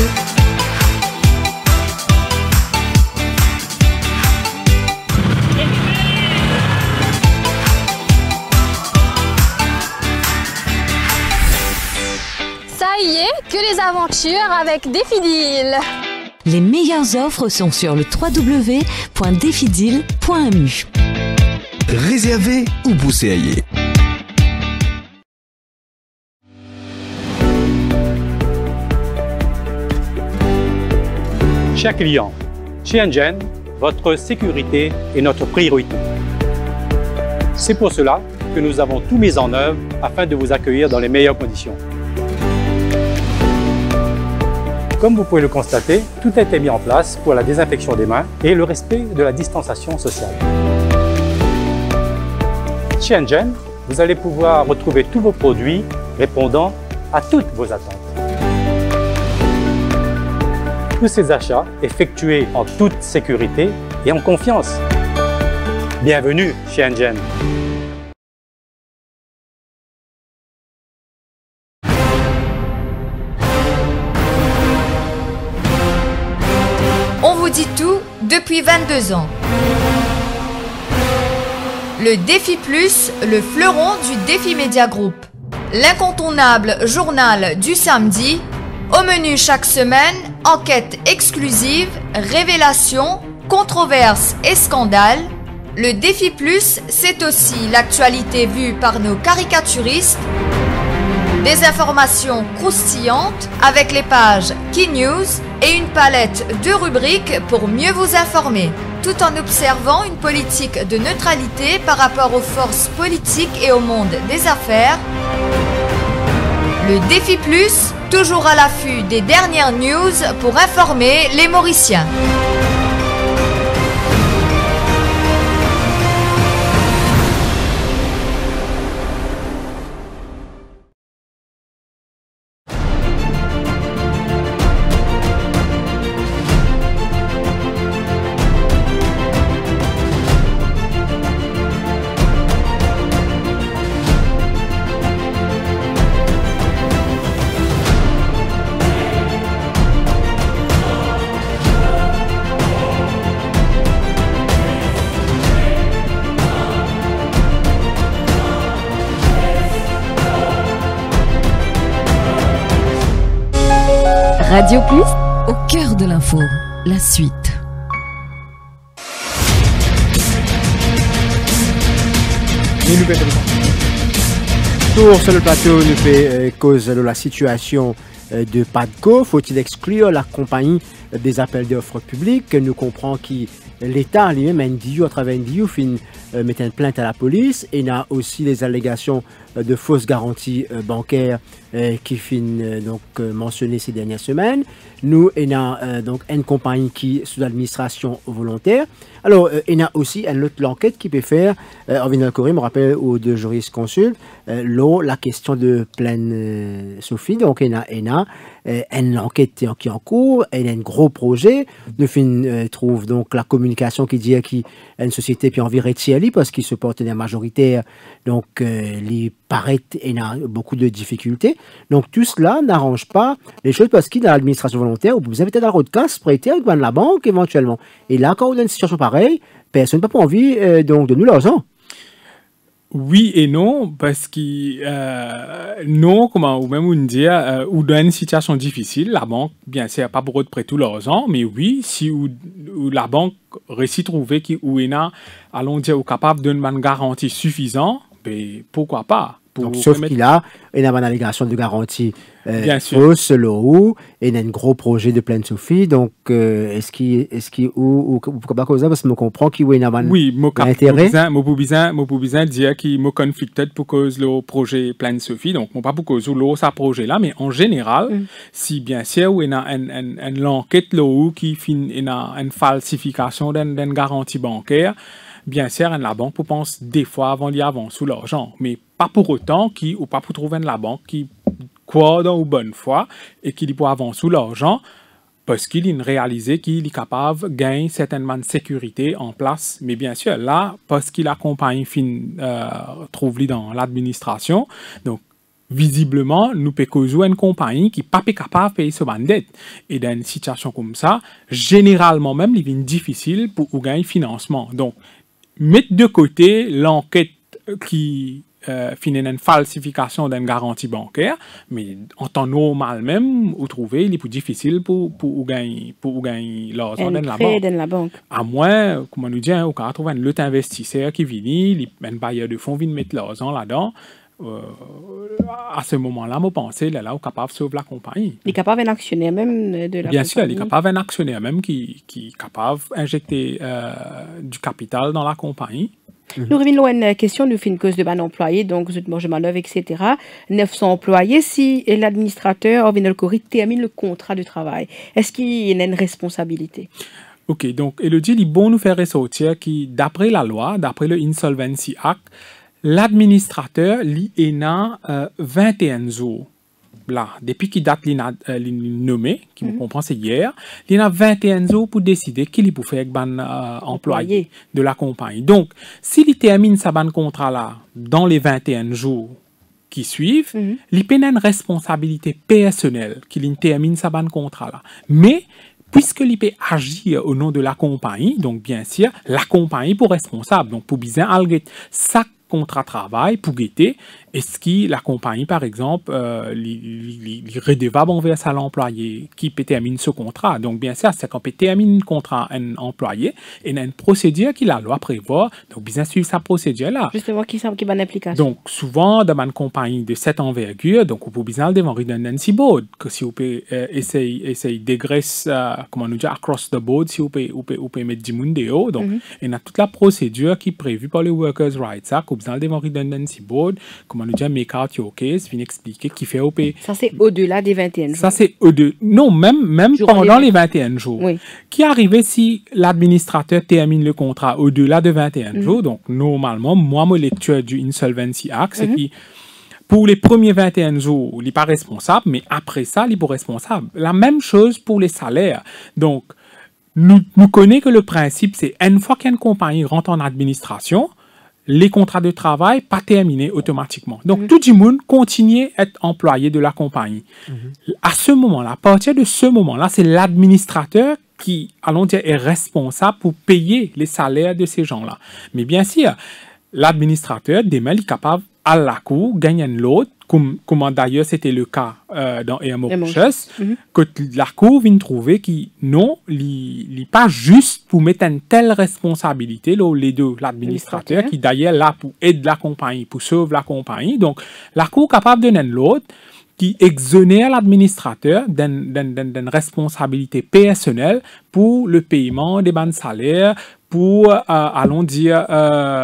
Ça y est, que les aventures avec Défi Deal. Les meilleures offres sont sur le w w w point défi deal point m u. Réservez ou poussez ailleurs. Chers clients, chez Engen, votre sécurité est notre priorité. C'est pour cela que nous avons tout mis en œuvre afin de vous accueillir dans les meilleures conditions. Comme vous pouvez le constater, tout a été mis en place pour la désinfection des mains et le respect de la distanciation sociale. Chez Engen, vous allez pouvoir retrouver tous vos produits répondant à toutes vos attentes. Tous ces achats effectués en toute sécurité et en confiance. Bienvenue chez Engen. On vous dit tout depuis vingt-deux ans. Le Défi Plus, le fleuron du Défi Média Group. L'incontournable journal du samedi. Au menu chaque semaine, enquêtes exclusives, révélations, controverses et scandales. Le Défi Plus, c'est aussi l'actualité vue par nos caricaturistes. Des informations croustillantes avec les pages Key News et une palette de rubriques pour mieux vous informer, tout en observant une politique de neutralité par rapport aux forces politiques et au monde des affaires. Le Défi Plus, toujours à l'affût des dernières news pour informer les Mauriciens. Radio Plus, au cœur de l'info, la suite. Tour sur le plateau nous fait euh, cause de la situation euh, de PADCO. Faut-il exclure la compagnie euh, des appels d'offres publics? Nous comprenons que l'État lui-même a une D U à travers une D U fin euh, mettre une plainte à la police, et il y a aussi les allégations euh, de fausses garanties euh, bancaires euh, qui finissent euh, donc euh, mentionnées ces dernières semaines. Nous, il y a euh, donc une compagnie qui est sous l'administration volontaire. Alors, euh, il y a aussi une autre enquête qui peut faire, euh, en venant Corée, je me rappelle aux deux juristes consultes, euh, là, la question de pleine euh, Sophie. Donc, il y a, il y a euh, une enquête qui est en cours, il y a un gros projet. Nous euh, trouve donc la communication qui dit qu'il y a une société qui environ Thierry parce qu'il se porte en majoritaire. Donc, euh, il paraît qu'il y a beaucoup de difficultés. Donc, tout cela n'arrange pas les choses parce qu'il y a l'administration volontaire, vous avez peut-être un road casse prêté avec la banque éventuellement. Et là, quand on a une situation pareille, personne n'a pas envie euh, donc, de nous l'argent. Oui et non, parce que euh, non, comment, ou même on dit, euh, ou dans une situation difficile, la banque, bien sûr, pas pour prêter tout l'argent, mais oui, si ou, ou la banque réussit à trouver qu'il y a, allons dire, ou capable d'une garantie suffisante, ben, pourquoi pas? Donc, sauf permettre... qu'il a une allégation de garantie euh, fausse, l'eau, et il y a un gros projet de pleine Sophie. Donc, euh, est-ce qu'il est-ce qu'il ou ou pourquoi pas ça parce que je comprends qu'il y a un oui, intérêt. Oui, je peux bien, je peux bien dire qu'il est conflicté pour cause le projet pleine Sophie. Donc, pas pour cause l'eau ça projet là, mais en général, mm. si bien sûr il y a une une une enquête l'eau qui fait une une falsification d'une garantie bancaire. Bien sûr, la banque pense des fois avant d'y avancer sous l'argent, mais pas pour autant qui ou pas pour trouver la banque qui croit dans une bonne foi et qui peut avancer sous l'argent parce qu'il a réalisé qu'il est capable de gagner certainement de sécurité en place. Mais bien sûr, là, parce qu'il accompagne fin euh, trouve dans l'administration, donc visiblement, nous pouvons une compagnie qui n'est pas capable de payer ce dette. Et dans une situation comme ça, généralement même, il est difficile pour gagner financement. Donc, mettre de côté l'enquête qui euh, finit une falsification d'une garantie bancaire, mais en temps normal même, vous trouvez, il est plus difficile pour, pour gagner, pour gagner l'argent dans la banque. la banque. À moins, comme on nous dit, on peut trouver un autre investisseur qui vient, un bailleur de fonds vient mettre l'argent là-dedans. Euh, à ce moment-là, je pense qu'il est là, capable de sauver la compagnie. Il est capable d'un actionnaire même de la Bien compagnie. Bien sûr, il est capable d'un actionnaire même qui, qui est capable d'injecter euh, du capital dans la compagnie. Mm-hmm. Nous revenons à une question, nous faisons une cause de ban employé, donc je mange manœuvre, et cetera. neuf cents employés, si l'administrateur vient le termine le contrat de travail, est-ce qu'il y a une responsabilité? Ok, donc Elodie, il est bon nous faire ressortir que d'après la loi, d'après le Insolvency Act, l'administrateur lui est euh, vingt et un jours. Là, depuis qu'il date l'in euh, nommé, qui me mm-hmm. comprend c'est hier, il a vingt et un jours pour décider qui il peut faire avec ban euh, employé de la compagnie. Donc, s'il termine sa ban contrat là dans les vingt et un jours qui suivent, mm-hmm. il peut avoir une responsabilité personnelle qu'il termine sa ban contrat là. Mais puisque l'I P agit au nom de la compagnie, donc bien sûr, la compagnie pour responsable, donc pour bien alléguer ça contrat de travail pour guetter est-ce que la compagnie, par exemple, euh, les redevable envers à l'employé qui peut terminer ce contrat. Donc, bien sûr, c'est qu'on peut terminer un contrat un employé et il y a une procédure qui la loi prévoit. Donc, bien suivre sa procédure-là. Justement, qui semble qu'il y a une application. Donc, souvent, dans une compagnie de cette envergure, donc, on peut bien devant redundancy board, que si on peut euh, essayer, essayer dégraisser, euh, comment nous dire, across the board, si on peut, on peut, on peut mettre du monde dehors. Donc, mm-hmm. il y a toute la procédure qui est prévue par les Workers' Rights Act, bien devant redundancy board, comme on nous dit, make out your case, vient expliquer qui fait O P. Ça, c'est au-delà des vingt et un jours. Ça, c'est au-delà. Non, même, même pendant les vingt et un jours. Oui. Qui arrivait si l'administrateur termine le contrat au-delà de vingt et un mm-hmm. jours? Donc, normalement, moi, ma lecture du Insolvency Act, c'est mm-hmm. que pour les premiers vingt et un jours, il n'est pas responsable, mais après ça, il est pas responsable. La même chose pour les salaires. Donc, nous, nous connaissons que le principe, c'est une fois qu'une compagnie rentre en administration, les contrats de travail pas terminés automatiquement. Donc, mm-hmm. tout le monde continue à être employé de la compagnie. Mm-hmm. À ce moment-là, à partir de ce moment-là, c'est l'administrateur qui, allons dire, est responsable pour payer les salaires de ces gens-là. Mais bien sûr, l'administrateur, demain, il est capable, à la cour, gagner l'autre comme, comment d'ailleurs c'était le cas euh, dans E M Mauritius, mm-hmm. que la Cour vient trouver que non, il n'est pas juste pour mettre une telle responsabilité, là, les deux, l'administrateur, qui d'ailleurs là pour aider la compagnie, pour sauver la compagnie. Donc, la Cour est capable de donner l'autre, qui exonère l'administrateur d'une responsabilité personnelle pour le paiement des bans salaires, pour, euh, allons dire, euh,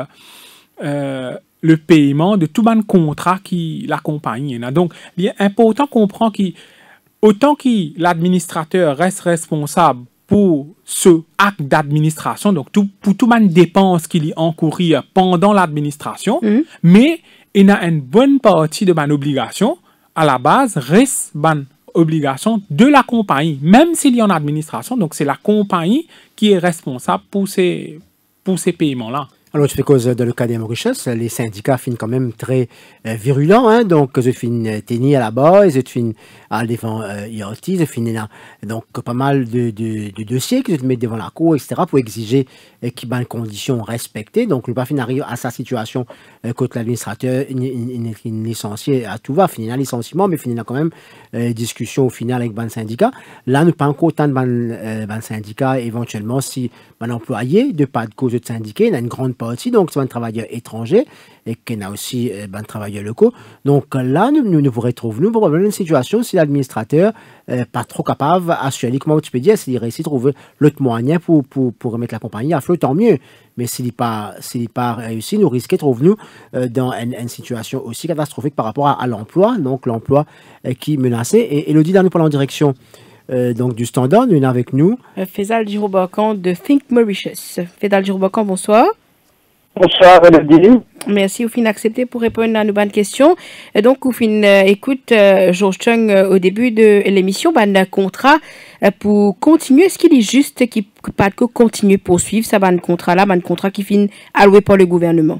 euh, le paiement de tout ban contrat qui la compagnie a. Donc, il est important de comprendre qu'autant que l'administrateur reste responsable pour ce acte d'administration, donc tout, pour tout ban dépenses qu'il y encourir pendant l'administration, mmh. mais il a une bonne partie de ban obligation à la base, reste bonne obligation de la compagnie, même s'il y a une administration. Donc, c'est la compagnie qui est responsable pour ces, pour ces paiements-là. Alors, tu fais cause dans le cas des Mauritius, les syndicats finissent quand même très euh, virulents, hein, donc ils finissent tenir à la base, ils finissent à défendre euh, I R T, ils finissent là, donc pas mal de, de, de dossiers qu'ils mettent devant la cour, et cetera, pour exiger euh, qu'il y ait des conditions respectées. Donc, le Bafin arrive à sa situation euh, contre l'administrateur, il, il, il est licencié à tout va, finit là licenciement, mais finit là quand même euh, discussion au final avec ban syndicat. Là, nous pas encore autant de ban, euh, ban syndicats, éventuellement, si un employé de pas de cause de syndiqué, il a une grande partie, donc c'est un travailleur étranger et qu'il y a aussi euh, ben, travailleurs locaux. Donc là, nous nous, nous retrouvons nous pour une situation si l'administrateur n'est euh, pas trop capable d'assurer, comment tu peux dire, s'il réussit à trouver l'autre moyen pour, pour, pour remettre la compagnie à flot, tant mieux. Mais s'il n'est pas, s'il pas réussi, nous risquons de trouver nous euh, dans une, une situation aussi catastrophique par rapport à, à l'emploi, donc l'emploi euh, qui est menacé. Et Elodie, dans nous parlons en direction Euh, donc du Standard, nous sommes avec nous. Faisal Djiroubakan de Think Mauritius. Faisal Djiroubakan, bonsoir. Bonsoir, Elodie. Merci, vous finissez accepté pour répondre à nos bonnes questions. Et donc, vous finissez euh, écoute euh, Georges Chung euh, au début de l'émission, ben, un contrat euh, pour continuer. Est-ce qu'il est juste qu'il pas que continuer poursuivre ça, ben, contrat là, ben, contrat qui finit alloué par le gouvernement?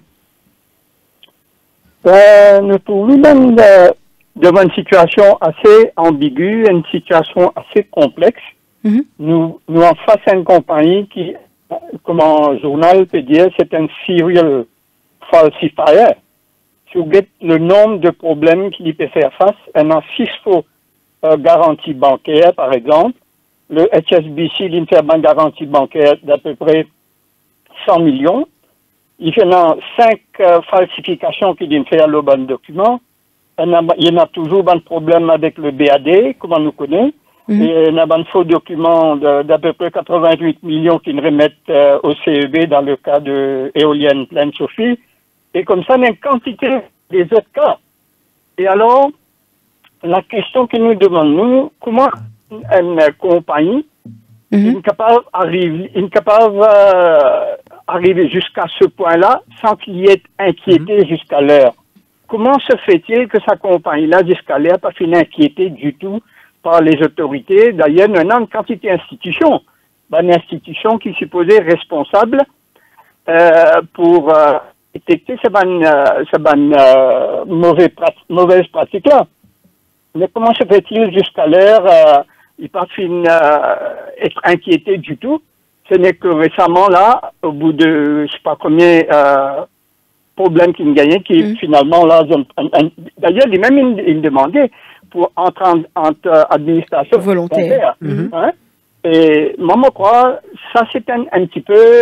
Euh, nous trouvons même euh, devant une situation assez ambiguë, une situation assez complexe. Mm-hmm. Nous, nous en face à une compagnie qui, comme un journal peut dire, c'est un serial falsifier. Si vous regardez le nombre de problèmes qu'il peut faire face, un en six faux euh, garanties bancaires, par exemple. Le H S B C, il fait une garantie bancaire d'à peu près cent millions. Il fait cinq euh, falsifications qu'il fait le bon document. Il y en a toujours un problème avec le B A D, comme on nous connaît. Mm-hmm. Et il y a un faux document d'à peu près quatre-vingt-huit millions qui remettent euh, au C E B dans le cas de éolienne Pleine Sophie. Et comme ça, il y a une quantité des autres cas. Et alors, la question que nous demandons, comment une compagnie mm-hmm. est capable d'arriver euh, arriver jusqu'à ce point-là sans qu'il y ait inquiété mm-hmm. jusqu'à l'heure? Comment se fait-il que sa compagnie-là, jusqu'à l'heure, n'a pas fini inquiétée du tout par les autorités? D'ailleurs, il y a une quantité d'institutions. Une institution qui est supposée responsable euh, pour euh, détecter ces bonnes, euh, ces bonnes euh, mauvaises, prati mauvaises pratiques-là. Mais comment se fait-il jusqu'à l'heure, euh, il n'a pas fini euh, être inquiété du tout? Ce n'est que récemment, là, au bout de je ne sais pas combien... Euh, problème qu'il gagnait, qui mmh. finalement, là, d'ailleurs, il même il, il demandait pour entrer en, entre administration volontaire. Mmh. Hein? Et moi, je crois, ça, c'est un, un petit peu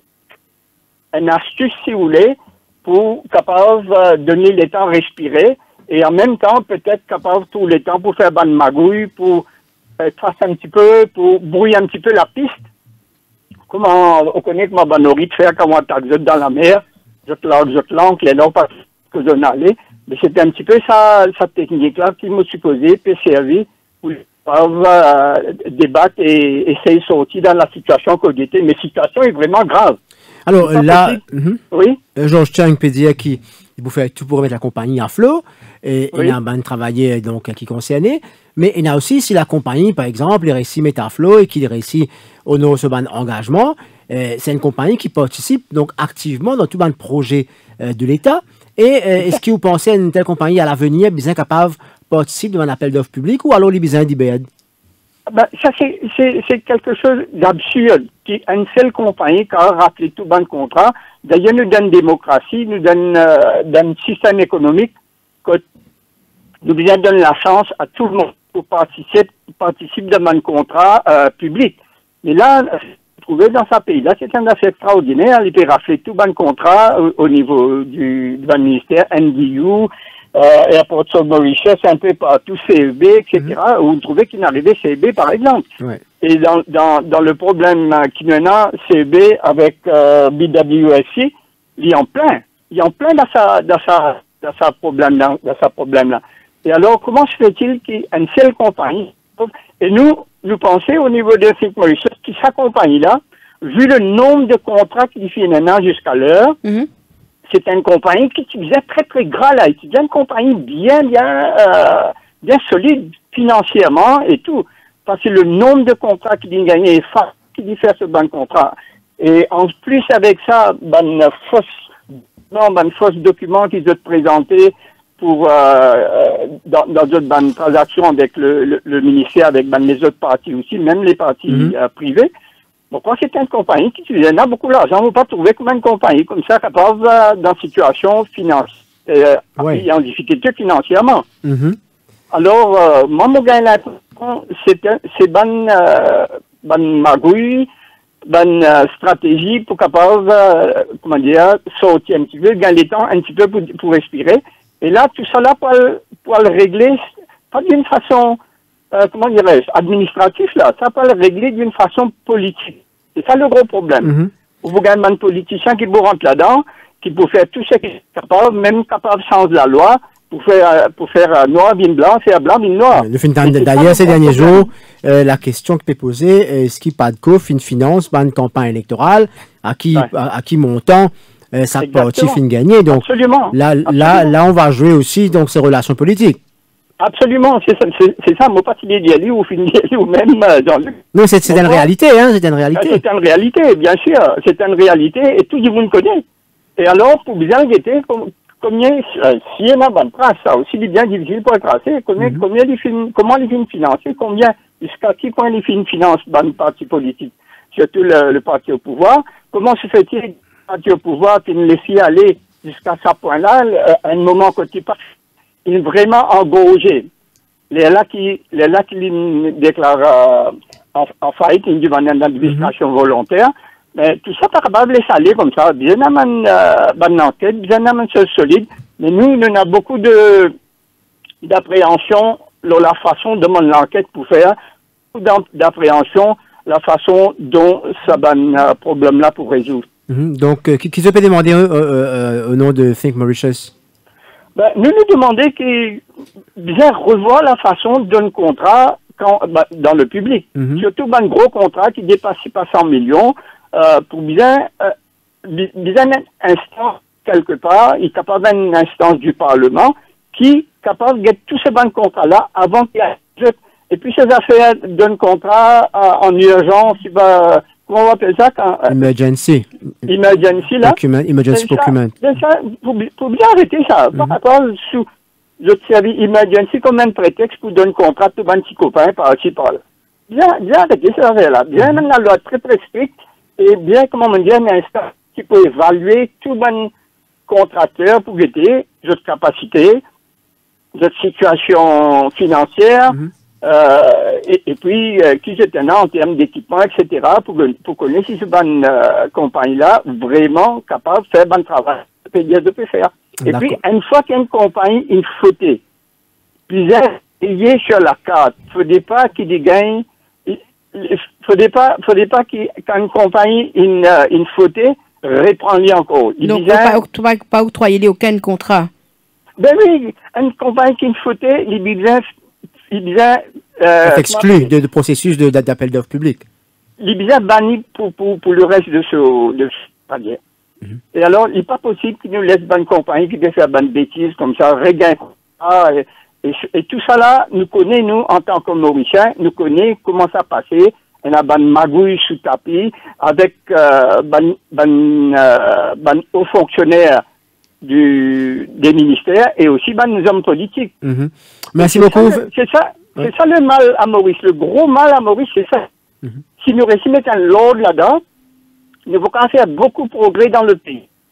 une astuce, si vous voulez, pour capable de donner le temps à respirer et en même temps, peut-être capable tout le temps pour faire bonne magouille, pour être face un petit peu, pour brouiller un petit peu la piste. Comment on connaît que ma bannerie de faire quand on attaque dans la mer. Je te l'ai, je te l'ai, les noms pas que je n'allais. Mais c'était un petit peu ça, cette technique-là qui m'a supposé peut servir pour euh, débattre et essayer de sortir dans la situation qu'on était. Mais la situation est vraiment grave. Alors là, mm-hmm. oui. Georges Chung peut dire qu'il vous fait tout pour mettre la compagnie à flot. Et oui. Il y a un bon travail donc, qui est concerné. Mais il y a aussi si la compagnie, par exemple, il réussit à mettre à flot et qu'il réussit au nom de ce bon engagement. Euh, c'est une compagnie qui participe donc activement dans tout le projet euh, de l'État. Et euh, est-ce que vous pensez à une telle compagnie à l'avenir, bien capable de participer dans un appel d'offres public ou alors les besoins d'I B E D? Ben, ça, c'est quelque chose d'absurde. Une seule compagnie qui a rappelé tout bon contrat. D'ailleurs, nous donne démocratie, nous donne euh, un système économique que nous devons donner la chance à tout le monde pour participer, participer dans un contrat euh, public. Mais là, trouvé dans ce pays-là, c'est un affaire extraordinaire. Il peut rafler tout un contrat au, au niveau du, du ministère, N D U, euh, Airports of Mauritius, un peu partout, C F B, et cetera. Mm-hmm. Où vous trouvez qu'il n'arrivait C F B, par exemple. Ouais. Et dans, dans, dans le problème qu'il y en a, C F B avec euh, B W S C, il y en plein. Il y en plein dans sa, dans sa, dans sa problème-là, dans sa problème-là. Et alors, comment se fait-il qu'une seule compagnie, et nous, nous pensons au niveau de Think Mauritius, que sa compagnie-là, vu le nombre de contrats qu'il fait maintenant jusqu'à l'heure, mm-hmm. c'est une compagnie qui faisait très, très gras là. C'est une compagnie bien, bien, euh, bien solide financièrement et tout. Parce que le nombre de contrats qu'il a gagné est fort, qu'il a fait ce bon contrat. Et en plus, avec ça, ben, fausse, non, ben, fausse document qu'ils ont présenté pour, euh, dans, dans d'autres ben, transactions avec le, le, le ministère, avec ben, les autres parties aussi, même les parties mm-hmm. euh, privées. Pourquoi c'est une compagnie qui utilise beaucoup d'argent? On ne peut pas trouver comme une compagnie comme ça capable euh, dans une situation financière, euh, oui. en difficulté financièrement. Mm-hmm. Alors, euh, moi, mon gain l'impression, c'est bonne euh, bonne magouille, bonne euh, stratégie pour capable, euh, comment dire, sortir un petit peu, gagner le temps un petit peu pour, pour respirer. Et là, tout ça là, pour, pour le régler, pas d'une façon, euh, comment dirais-je, administrative, là, ça peut le régler d'une façon politique. C'est ça le gros problème. Mm-hmm. Vous gagnez un politicien qui vous rentre là-dedans, qui peut faire tout ce qu'il est capable, même capable de changer la loi, pour faire, pour faire noir, bien blanc, faire blanc, bien noir. D'ailleurs, ces derniers jours, euh, la question qui peut poser, est-ce qu'il PADCO une finance, une campagne électorale, à qui, ouais. à, à qui montant euh, ça partie fin gagner. Donc, Absolument. Là, Absolument. Là, là, on va jouer aussi donc, ces relations politiques. Absolument, c'est ça, c'est ça, moi pas s'il est d'y aller ou finir ou même dans le... Non, c'est une réalité, hein, c'est une réalité. C'est une réalité, bien sûr, c'est une réalité et tout le monde connaît. Et alors, pour bien guetter, combien, euh, s'il y en a bonne trace, ça aussi bien difficile pour tracer, combien, mm-hmm. combien les films, comment les films financiers, combien, jusqu'à qui point les films financent bonne partie politique, surtout le, le parti au pouvoir, comment se fait-il le parti au pouvoir qui ne laisse aller jusqu'à ce point-là, à un moment quand il passe, il est vraiment engorgé. Les là qui, les là qui déclarent euh, en, en faillite, ils demandent une administration mm-hmm. volontaire. Mais tout ça, pas capable de laisser aller comme ça. Bien une euh, enquête, bien une chose solide. Mais nous, on a beaucoup de d'appréhension sur la façon de mener l'enquête pour faire, d'appréhension la façon dont ça ben, euh, problème-là pour résoudre. Mm-hmm. Donc, euh, qui, qui se peut demander euh, euh, au nom de Think Mauritius? Ben, nous nous demandons qu'ils bien revoient la façon d'un contrat quand, ben, dans le public. Mm-hmm. Surtout ben, un gros contrat qui dépasse pas cent millions. Euh, pour bien, euh, bien une instance quelque part, il est capable d'une instance du Parlement qui est capable de gagner tous ces bons contrats-là avant qu'il y ait... Et puis ces affaires d'un contrat euh, en urgence, va, comment on appelle ça quand, euh, Emergency. Emergency, là. Document, emergency document. Pour bien arrêter ça. Mm-hmm. Par rapport sous le service emergency comme un prétexte pour donner un contrat à tout un petit copain par-ci, par-là. Bien, bien arrêter ces affaires-là. Bien, mm-hmm. la loi très très stricte. Et bien, comment on dit, un instant qui peut évaluer tout bon contracteur pour aider notre capacité, notre situation financière, mm-hmm. euh, et, et puis euh, qui est en termes d'équipement, et cetera, pour, pour connaître si ce bonne euh, compagnie-là vraiment capable de faire bon travail, de peut faire. Et puis, une fois qu'il y a une compagnie, une fautée, puis elle sur la carte, il ne faudrait pas qu'il gagne. Il faudrait pas, faudrait pas qu'une compagnie, une, une fautée, reprenne-lui encore. Il Donc, il ne pas, pas octroyer aucun contrat. Ben oui, une compagnie qui est une fautée, il besoin, il besoin, euh, exclu de, de processus d'appel d'offres public. Il besoin banni pour, pour, pour le reste de ce, de ce palier. Mm-hmm. Et alors, il n'est pas possible qu'il nous laisse une compagnie qui fait faire une bêtise comme ça, regain contrat, et, Et, et tout ça là, nous connaissons, nous, en tant que Mauriciens, nous connaissons comment ça passait. On a une magouille sous tapis avec euh, ben, ben, euh, ben, hauts fonctionnaires du, des ministères et aussi ben, nos hommes politiques. Mm-hmm. Merci beaucoup. C'est ça, c'est ouais. ça le mal à Maurice. Le gros mal à Maurice, c'est ça. Mm-hmm. Si nous réussissons à mettre un l'ordre là-dedans, nous pouvons faire beaucoup de progrès dans le pays.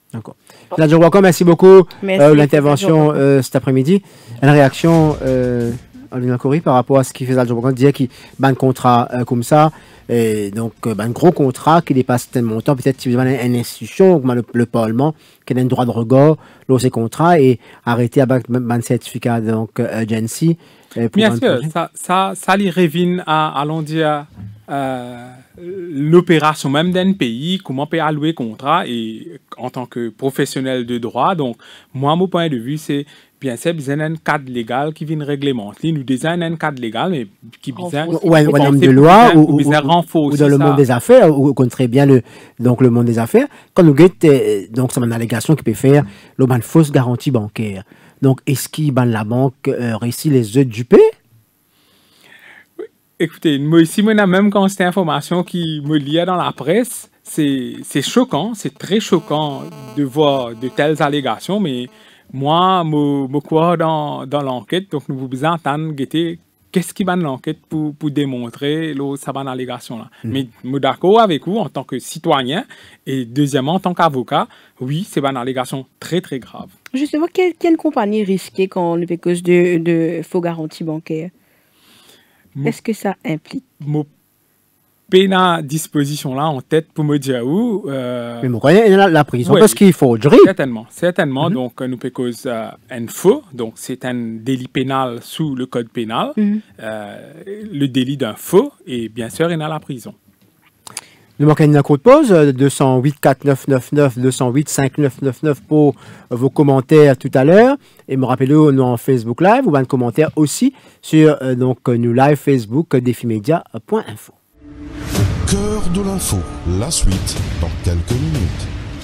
D'accord. Nadia Wako, merci beaucoup Merci, euh, l'intervention euh, cet après-midi. Une réaction, euh, Alvin Corrie, par rapport à ce qu'il fait Nadia Wako, disait qu'il y a un contrat euh, comme ça, et donc euh, un gros contrat qui dépasse tel montant, peut-être si vous avez une institution, comme le, le Parlement, qui a un droit de regard dans ces contrats et arrêter avec un certificat donc agency. Euh, Bien sûr, ça, ça, ça lui revient à, allons dire, euh, l'opération même d'un pays, comment peut allouer contrat et en tant que professionnel de droit. Donc, moi, mon point de vue, c'est bien sûr, il y a un cadre légal qui vient réglementer. Nous désignons un cadre légal, mais qui vient ou un homme de loi ou, ou, ou dans le monde des affaires, ou qu'on très bien le, donc le monde des affaires. Quand nous guettons, donc c'est une allégation qui peut faire une fausse garantie bancaire. Donc, est-ce qu'il ban la banque euh, réussit les œufs du paix? Écoutez, moi ici, moi, même quand cette information qui me liait dans la presse, c'est choquant, c'est très choquant de voir de telles allégations, mais moi, je crois dans, dans l'enquête, donc nous vous besoin entendre qu'est-ce qui va dans l'enquête pour, pour démontrer cette allégation-là. Mm. Mais je suis d'accord avec vous en tant que citoyen et deuxièmement en tant qu'avocat, oui, c'est une allégation très très grave. Justement, quelle, quelle compagnie risquée quand on est cause de, de faux garanties bancaires? Qu'est-ce que ça implique? Mon pénal disposition là en tête pour me dire où. Euh, Mais vous voyez, la, la prison ouais, parce qu'il faut jury. Certainement, certainement. Mm-hmm. Donc, nous peut cause euh, un faux. Donc, c'est un délit pénal sous le code pénal. Mm-hmm. euh, le délit d'un faux et bien sûr, il y a la prison. Nous manquons une courte pause, deux cent huit quatre neuf neuf neuf, deux cent huit cinq neuf neuf neuf pour vos commentaires tout à l'heure. Et me rappelez-vous, nous en Facebook Live ou un commentaire aussi sur euh, donc, nous live Facebook défimedia point info. Cœur de l'info, la suite dans quelques minutes.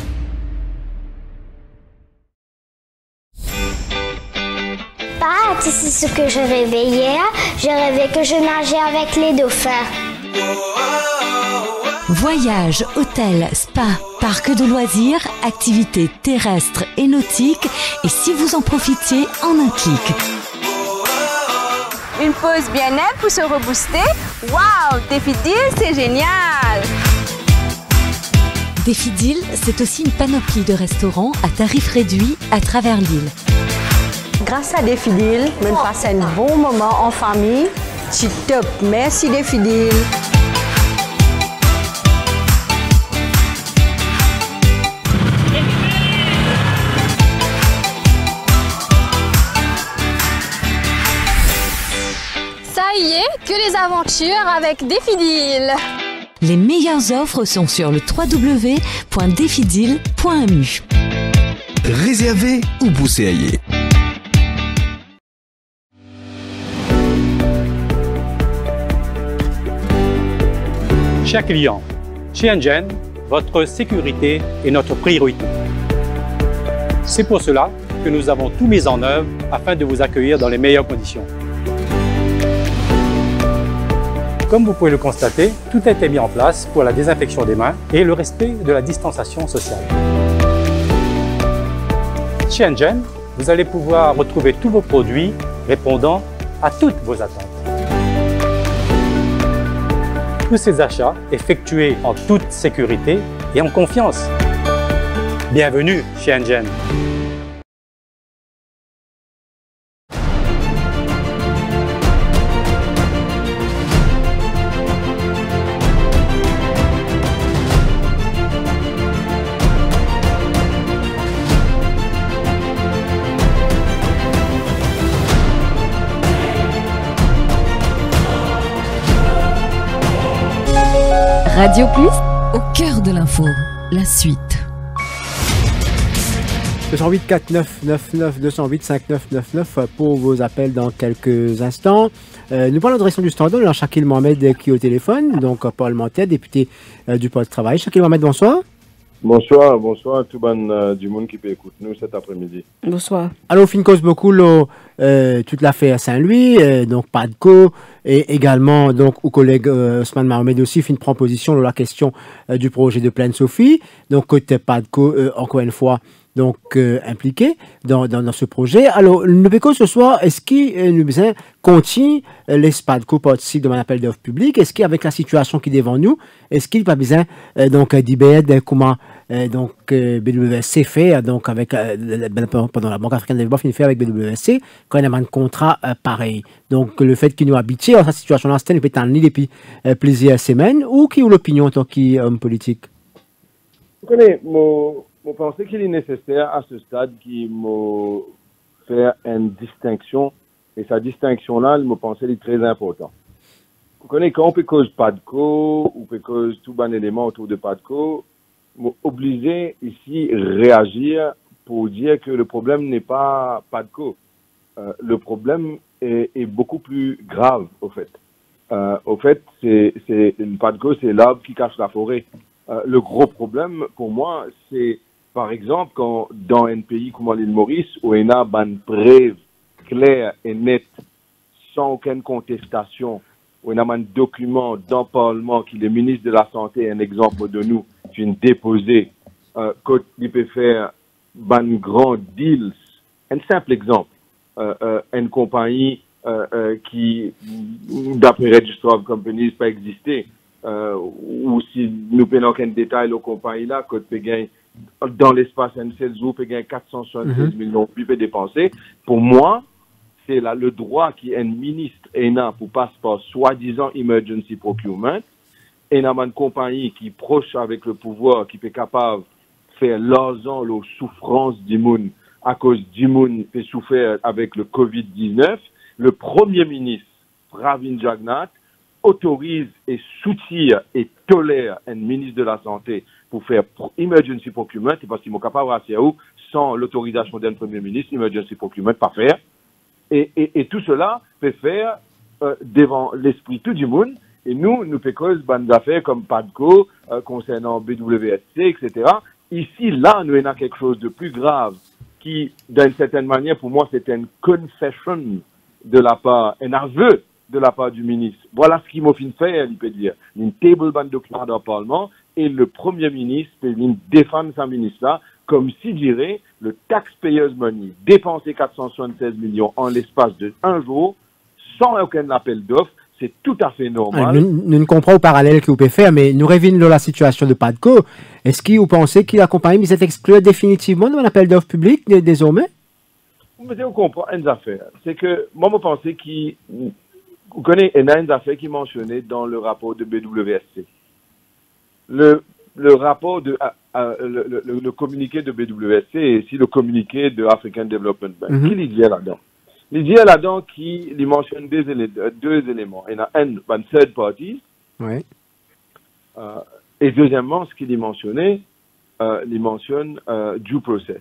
Papa, tu sais ce que je rêvais hier? Je rêvais que je nageais avec les dauphins. Voyages, hôtels, spa, parcs de loisirs, activités terrestres et nautiques, et si vous en profitiez en un clic. Une pause bien-être pour se rebooster. Waouh, Défidil, c'est génial! Défidil, c'est aussi une panoplie de restaurants à tarifs réduits à travers l'île. Grâce à Défidil, je passe un bon moment en famille. C'est top. Merci Défidil. Ça y est, que les aventures avec Défidil. Les meilleures offres sont sur le w w w point défidil point m u. Réservez ou poussez ailleurs. Chers clients, chez Engen, votre sécurité est notre priorité. C'est pour cela que nous avons tout mis en œuvre afin de vous accueillir dans les meilleures conditions. Comme vous pouvez le constater, tout a été mis en place pour la désinfection des mains et le respect de la distanciation sociale. Chez Engen, vous allez pouvoir retrouver tous vos produits répondant à toutes vos attentes. Tous ces achats effectués en toute sécurité et en confiance. Bienvenue chez Engen. Radio Plus, au cœur de l'info, la suite. deux cent huit quatre neuf neuf neuf, deux cent huit cinq neuf neuf neuf pour vos appels dans quelques instants. Euh, nous parlons de direction du standard, là, Shakil Mohamed qui est au téléphone, donc parlementaire, député euh, du Pôle de travail. Shakil Mohamed, bonsoir. Bonsoir, bonsoir à tout le monde euh, du monde qui peut écouter nous cet après-midi. Bonsoir. Alors, fin cause beaucoup là, euh, toute l'affaire Saint-Louis, euh, donc Padco, et également donc au collègue euh, Ousmane Mohamed aussi fait une proposition sur la question euh, du projet de Plaine Sophie. Donc côté Padco, euh, encore une fois, donc euh, impliqué dans, dans, dans ce projet. Alors, nous péco ce soir, est-ce qu'il euh, nous besoin continue euh, les Padco participe de un appel d'offres public? Est-ce qu'avec la situation qui est devant nous, est-ce qu'il pas besoin euh, donc d'I B E D comment euh, donc euh, B W S C fait donc avec euh, pendant la Banque africaine de développement finit fait avec B W S C quand il y a un contrat euh, pareil. Donc le fait qu'il nous habitué dans cette situation là, c'était peut-être un lit depuis euh, plusieurs semaines ou qui ou l'opinion en tant qu'homme politique. Vous connaissez, je pense qu'il est nécessaire à ce stade qu'il me faire une distinction et sa distinction là, je pense qu'elle est très importante. Vous connaissez, quand on peut cause PADCO ou peut cause tout un élément autour de PADCO, obligé ici réagir pour dire que le problème n'est pas PADCO. Euh, le problème est, est beaucoup plus grave, au fait. Euh, au fait, c'est, c'est, le PADCO, c'est l'arbre qui cache la forêt. Euh, le gros problème, pour moi, c'est, par exemple, quand dans un pays comme l'île Maurice, où il y a une preuve claire et nette, sans aucune contestation, où il y a un document dans le Parlement qui le ministre de la Santé, un exemple de nous, vient déposer, euh, quand il peut faire un grand deal. Un simple exemple, euh, euh, une compagnie euh, euh, qui, d'après Register of Companies, pas existé, euh, ou si nous prenons aucun détail aux compagnies là, quand peut gagner dans l'espace N C L Z O, peut gagner quatre cent soixante-seize mm-hmm. millions, puis peut dépenser. Pour moi, c'est là le droit qui est un ministre et n'a pour passer par soi-disant emergency procurement, et n'a une compagnie qui est proche avec le pouvoir, qui est capable de faire l'argent, la souffrance du monde, à cause du monde qui fait souffrir avec le covid dix-neuf. Le Premier ministre, Pravin Jagnnath, autorise et soutient et tolère un ministre de la Santé pour faire emergency procurement, c'est parce qu'ils sont capables de faire sans l'autorisation d'un Premier ministre, emergency procurement, pas faire. Et, et, et tout cela peut faire euh, devant l'esprit tout du monde. Et nous, nous faisons des affaires comme PADCO, euh, concernant B W S C, et cetera. Ici, là, nous avons quelque chose de plus grave qui, d'une certaine manière, pour moi, c'est une confession de la part, un aveu de la part du ministre. Voilà ce qu'il m'a fait faire, il peut dire. Une table band document dans le Parlement et le Premier ministre peut défendre sa ministre-là comme si, dirait, le taxpayer's money, dépenser quatre cent soixante-seize millions en l'espace de un jour, sans aucun appel d'offres, c'est tout à fait normal. Nous, nous ne comprenons pas le parallèle que vous pouvez faire, mais nous revenons dans la situation de PADCO. Est-ce que vous pensez que la compagnie s'est exclue définitivement de l'appel d'offres public désormais? Mais on comprend une affaire. C'est que, moi, je pense qu'il vous connaissez, il y a une affaire qui est mentionnée dans le rapport de B W S C. Le, le rapport de, uh, uh, le, le, le communiqué de B W S C et aussi le communiqué de African Development Bank. Mm-hmm. Qui dit là-dedans? Il dit là-dedans qu'il mentionne deux, élé deux éléments. Il y en a un, un third party. Oui. Euh, et deuxièmement, ce qu'il y mentionné, euh, il mentionne euh, due process.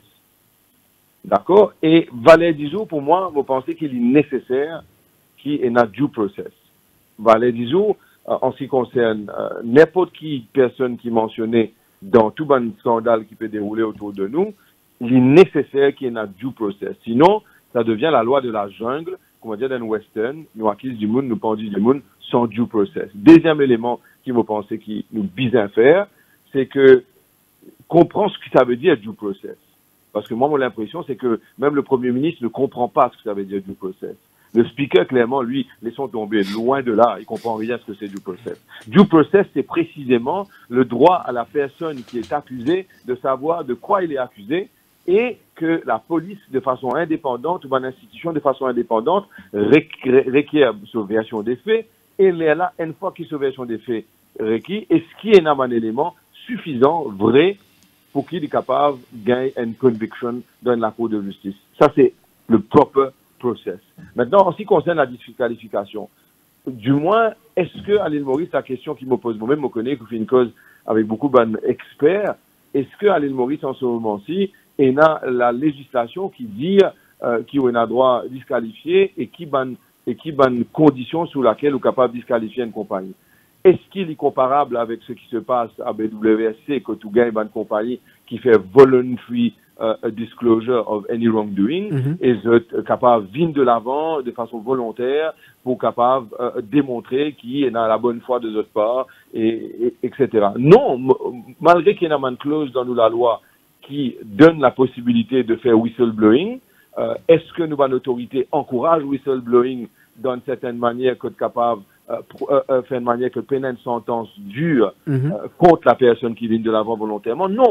D'accord? Et valet dix jours, pour moi, vous pensez qu'il est nécessaire qu'il y ait un due process. Valet dix jours, euh, en ce qui concerne euh, n'importe qui personne qui mentionnait dans tout un scandale qui peut dérouler autour de nous, il est nécessaire qu'il y ait un due process. Sinon, ça devient la loi de la jungle, comme on dit dans le western, nous acquises du monde, nous pendus du monde, sans due process. Deuxième élément qui me pensait qui nous bien faire, c'est que comprendre ce que ça veut dire due process. Parce que moi, mon impression, c'est que même le Premier ministre ne comprend pas ce que ça veut dire due process. Le speaker, clairement, lui, laissons tomber, loin de là, il comprend rien ce que c'est due process. Due process, c'est précisément le droit à la personne qui est accusée de savoir de quoi il est accusé, et que la police, de façon indépendante, ou une institution de façon indépendante, requiert sauvegarde des faits, et là, une fois que sauvegarde des faits requis, est ce qui est un élément suffisant, vrai, pour qu'il est capable de gagner une conviction dans la cour de justice. Ça, c'est le proper process. Maintenant, en ce qui concerne la disqualification, du moins, est-ce que, à l'île Maurice, la question qui me pose moi-même, je connais, que je fais une cause avec beaucoup d'experts, est-ce que, à l'île Maurice, en ce moment-ci, il y a la législation qui dit euh, qu'il y a un droit disqualifié et qui a une condition sous laquelle on est capable de disqualifier une compagnie. Est-ce qu'il est comparable avec ce qui se passe à B W S C, que tu gagnes une compagnie qui fait voluntary uh, disclosure of any wrongdoing, mm-hmm. et est capable de venir de l'avant de façon volontaire pour capable uh, démontrer qu'il est dans la bonne foi de notre part, et, et, etc. Non, malgré qu'il y ait une clause dans nous la loi qui donne la possibilité de faire whistleblowing, euh, est-ce que nous, notre autorité, encourage whistleblowing d'une certaine manière que capable euh, euh, euh, faire une manière que peine une sentence dure mm-hmm. euh, contre la personne qui vient de l'avant volontairement? Non.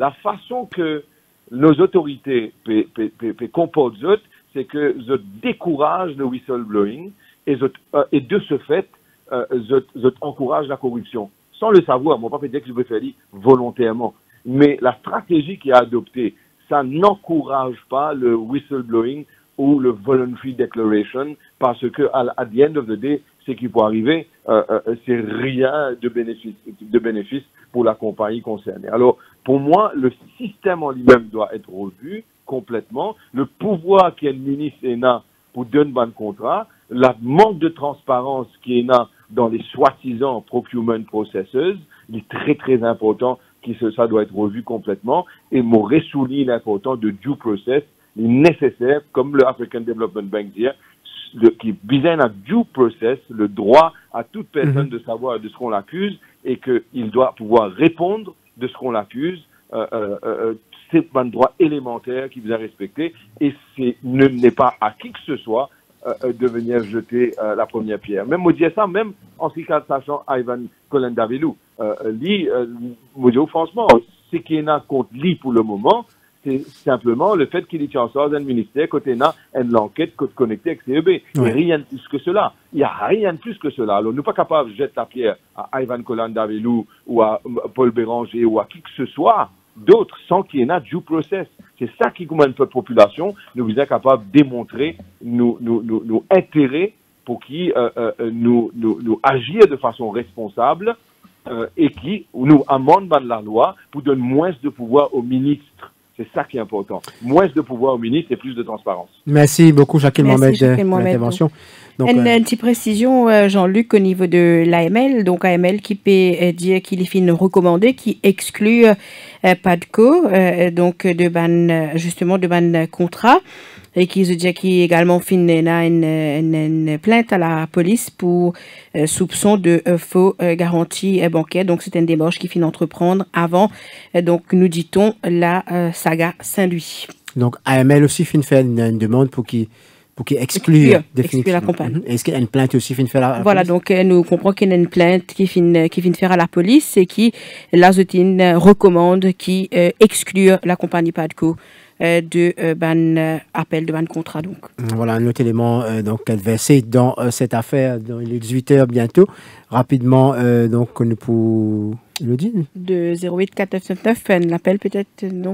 La façon que nos autorités se comportent, c'est que je décourage le whistleblowing et, je, euh, et de ce fait, euh, je, je encourage la corruption. Sans le savoir, moi, pas peut dire que je veux faire volontairement. Mais la stratégie qui est adoptée, ça n'encourage pas le whistleblowing ou le voluntary declaration parce que, à, à the end of the day, ce qui peut arriver, euh, euh, c'est rien de bénéfice, de bénéfice pour la compagnie concernée. Alors, pour moi, le système en lui-même doit être revu complètement. Le pouvoir qu'il y a le ministre E N A pour donner un contrat, le manque de transparence qui est là dans les soi-disant procurement processes, il est très très important que ça doit être revu complètement. Et m'aurait souligné l'importance de due process, il est nécessaire, comme le African Development Bank dit, le, qui vise un due process, le droit à toute personne mm-hmm. de savoir de ce qu'on l'accuse et qu'il doit pouvoir répondre de ce qu'on l'accuse. Euh, euh, euh, c'est un droit élémentaire qui vous a respecté et c'est ne n'est pas à qui que ce soit euh, de venir jeter euh, la première pierre. Même moi dire ça, même en ce qui concerne Ivan Kolandavelou, euh, lui, euh, moi dire franchement, ce qui est là contre lui pour le moment, c'est simplement le fait qu'il est en charge d'un ministère côté là, une enquête connectée avec C E B. Oui. Et rien de plus que cela. Il n'y a rien de plus que cela. Alors, nous ne sommes pas capables de jeter la pierre à Ivan Kolandavelou ou à Paul Béranger ou à qui que ce soit d'autres sans qu'il y ait un due process. C'est ça qui, comme une population, nous sommes capables de démontrer nos, nos, nos, nos intérêts pour qui euh, euh, nous, nous, nous agir de façon responsable euh, et qui nous amendent la loi pour donner moins de pouvoir aux ministres. C'est ça qui est important. Moins de pouvoir au ministre et plus de transparence. Merci beaucoup, Jacqueline Mohamed, pour l'intervention. Donc, une, euh... une petite précision, euh, Jean-Luc, au niveau de l'A M L. Donc, A M L qui peut euh, dire qu'il est fin recommandé, qui exclut euh, PADCO, euh, donc de ban, justement de ban contrat, et qui se dit qu'il également fin une, une, une, une plainte à la police pour euh, soupçon de euh, faux euh, garantie euh, bancaire. Donc, c'est une démarche qui fin entreprendre avant, euh, donc nous dit-on, la euh, saga Saint-Louis. Donc, A M L aussi fin faire une, une demande pour qu'il pour qu'il exclue définitivement la compagnie. Mm-hmm. Est-ce qu'il y a une plainte aussi fin faire à la Voilà, police? donc euh, nous comprenons qu'il y a une plainte qui fin qui fin faire à la police et qui la Zotine recommande qui euh, exclue la compagnie PADCO euh, de euh, ban euh, appel de ban contrat. Donc voilà un autre élément euh, donc versé dans euh, cette affaire dans les dix-huit heures bientôt. Rapidement euh, donc nous pour le dire de zéro huit quatre neuf neuf neuf un appel peut-être non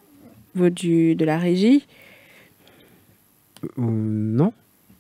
au du de la régie. Euh, non.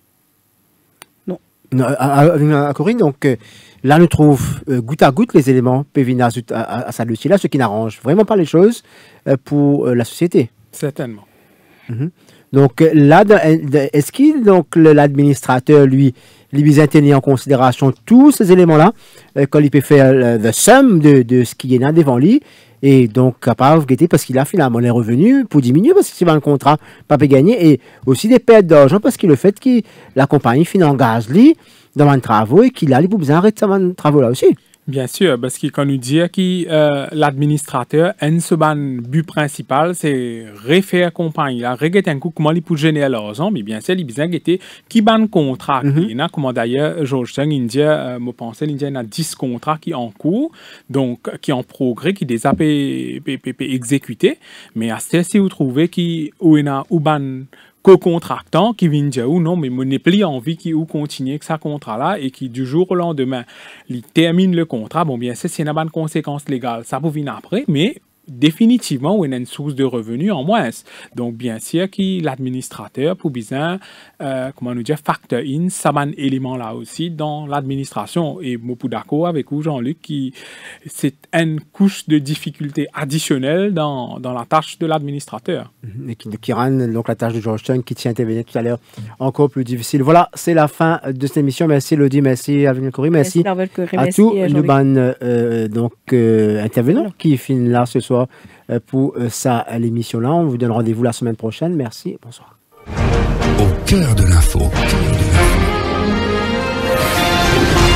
Non. non à, à, à Corinne, donc euh, là, nous trouve euh, goutte à goutte les éléments P V N A à, à, à sa dossier là, ce qui n'arrange vraiment pas les choses euh, pour euh, la société. Certainement. Mm-hmm. Donc euh, là, est-ce qu'il donc l'administrateur lui, lui vise à tenir en considération tous ces éléments-là euh, quand il peut faire euh, the sum de, de ce qui est là devant lui? Et donc capable de guetter parce qu'il a finalement les revenus pour diminuer parce que c'est un contrat pas peut gagner et aussi des pertes d'argent parce que le fait que la compagnie finance gaz lui dans un travaux et qu'il a les besoin d'arrêter ces travaux là aussi. Bien sûr, parce que quand nous dit que euh, l'administrateur a un but principal, c'est refaire compagnie, là, regarder un coup comment il peut générer l'argent, mais bien sûr, il besoin de qui ban contrat. Mm-hmm. Il y a comme d'ailleurs, George Sung, India, euh, me pensais, l'India a dix contrats qui en cours, donc qui en progrès, qui déjà exécutés, mais à ce si vous trouvez qu'il y a un ban co-contractant qui vient dire ou non mais mon n'est plus envie qui ou continuer que ça contrat là et qui du jour au lendemain il termine le contrat, bon bien c'est une bonne conséquence légale ça peut venir après mais définitivement on a une source de revenus en moins donc bien sûr que l'administrateur pour bien euh, comment nous dire factor in ça un élément là aussi dans l'administration et moi pour d'accord avec vous Jean-Luc qui c'est une couche de difficulté additionnelle dans, dans la tâche de l'administrateur et qui, qui rend donc la tâche de George Sung qui tient à intervenir tout à l'heure encore plus difficile. Voilà, c'est la fin de cette émission. Merci Elodie, merci Avenir Corrie, merci, merci à tous les euh, donc euh, intervenants qui finissent là ce soir euh, pour euh, ça l'émission là. On vous donne rendez-vous la semaine prochaine. Merci, bonsoir. Au cœur de l'info.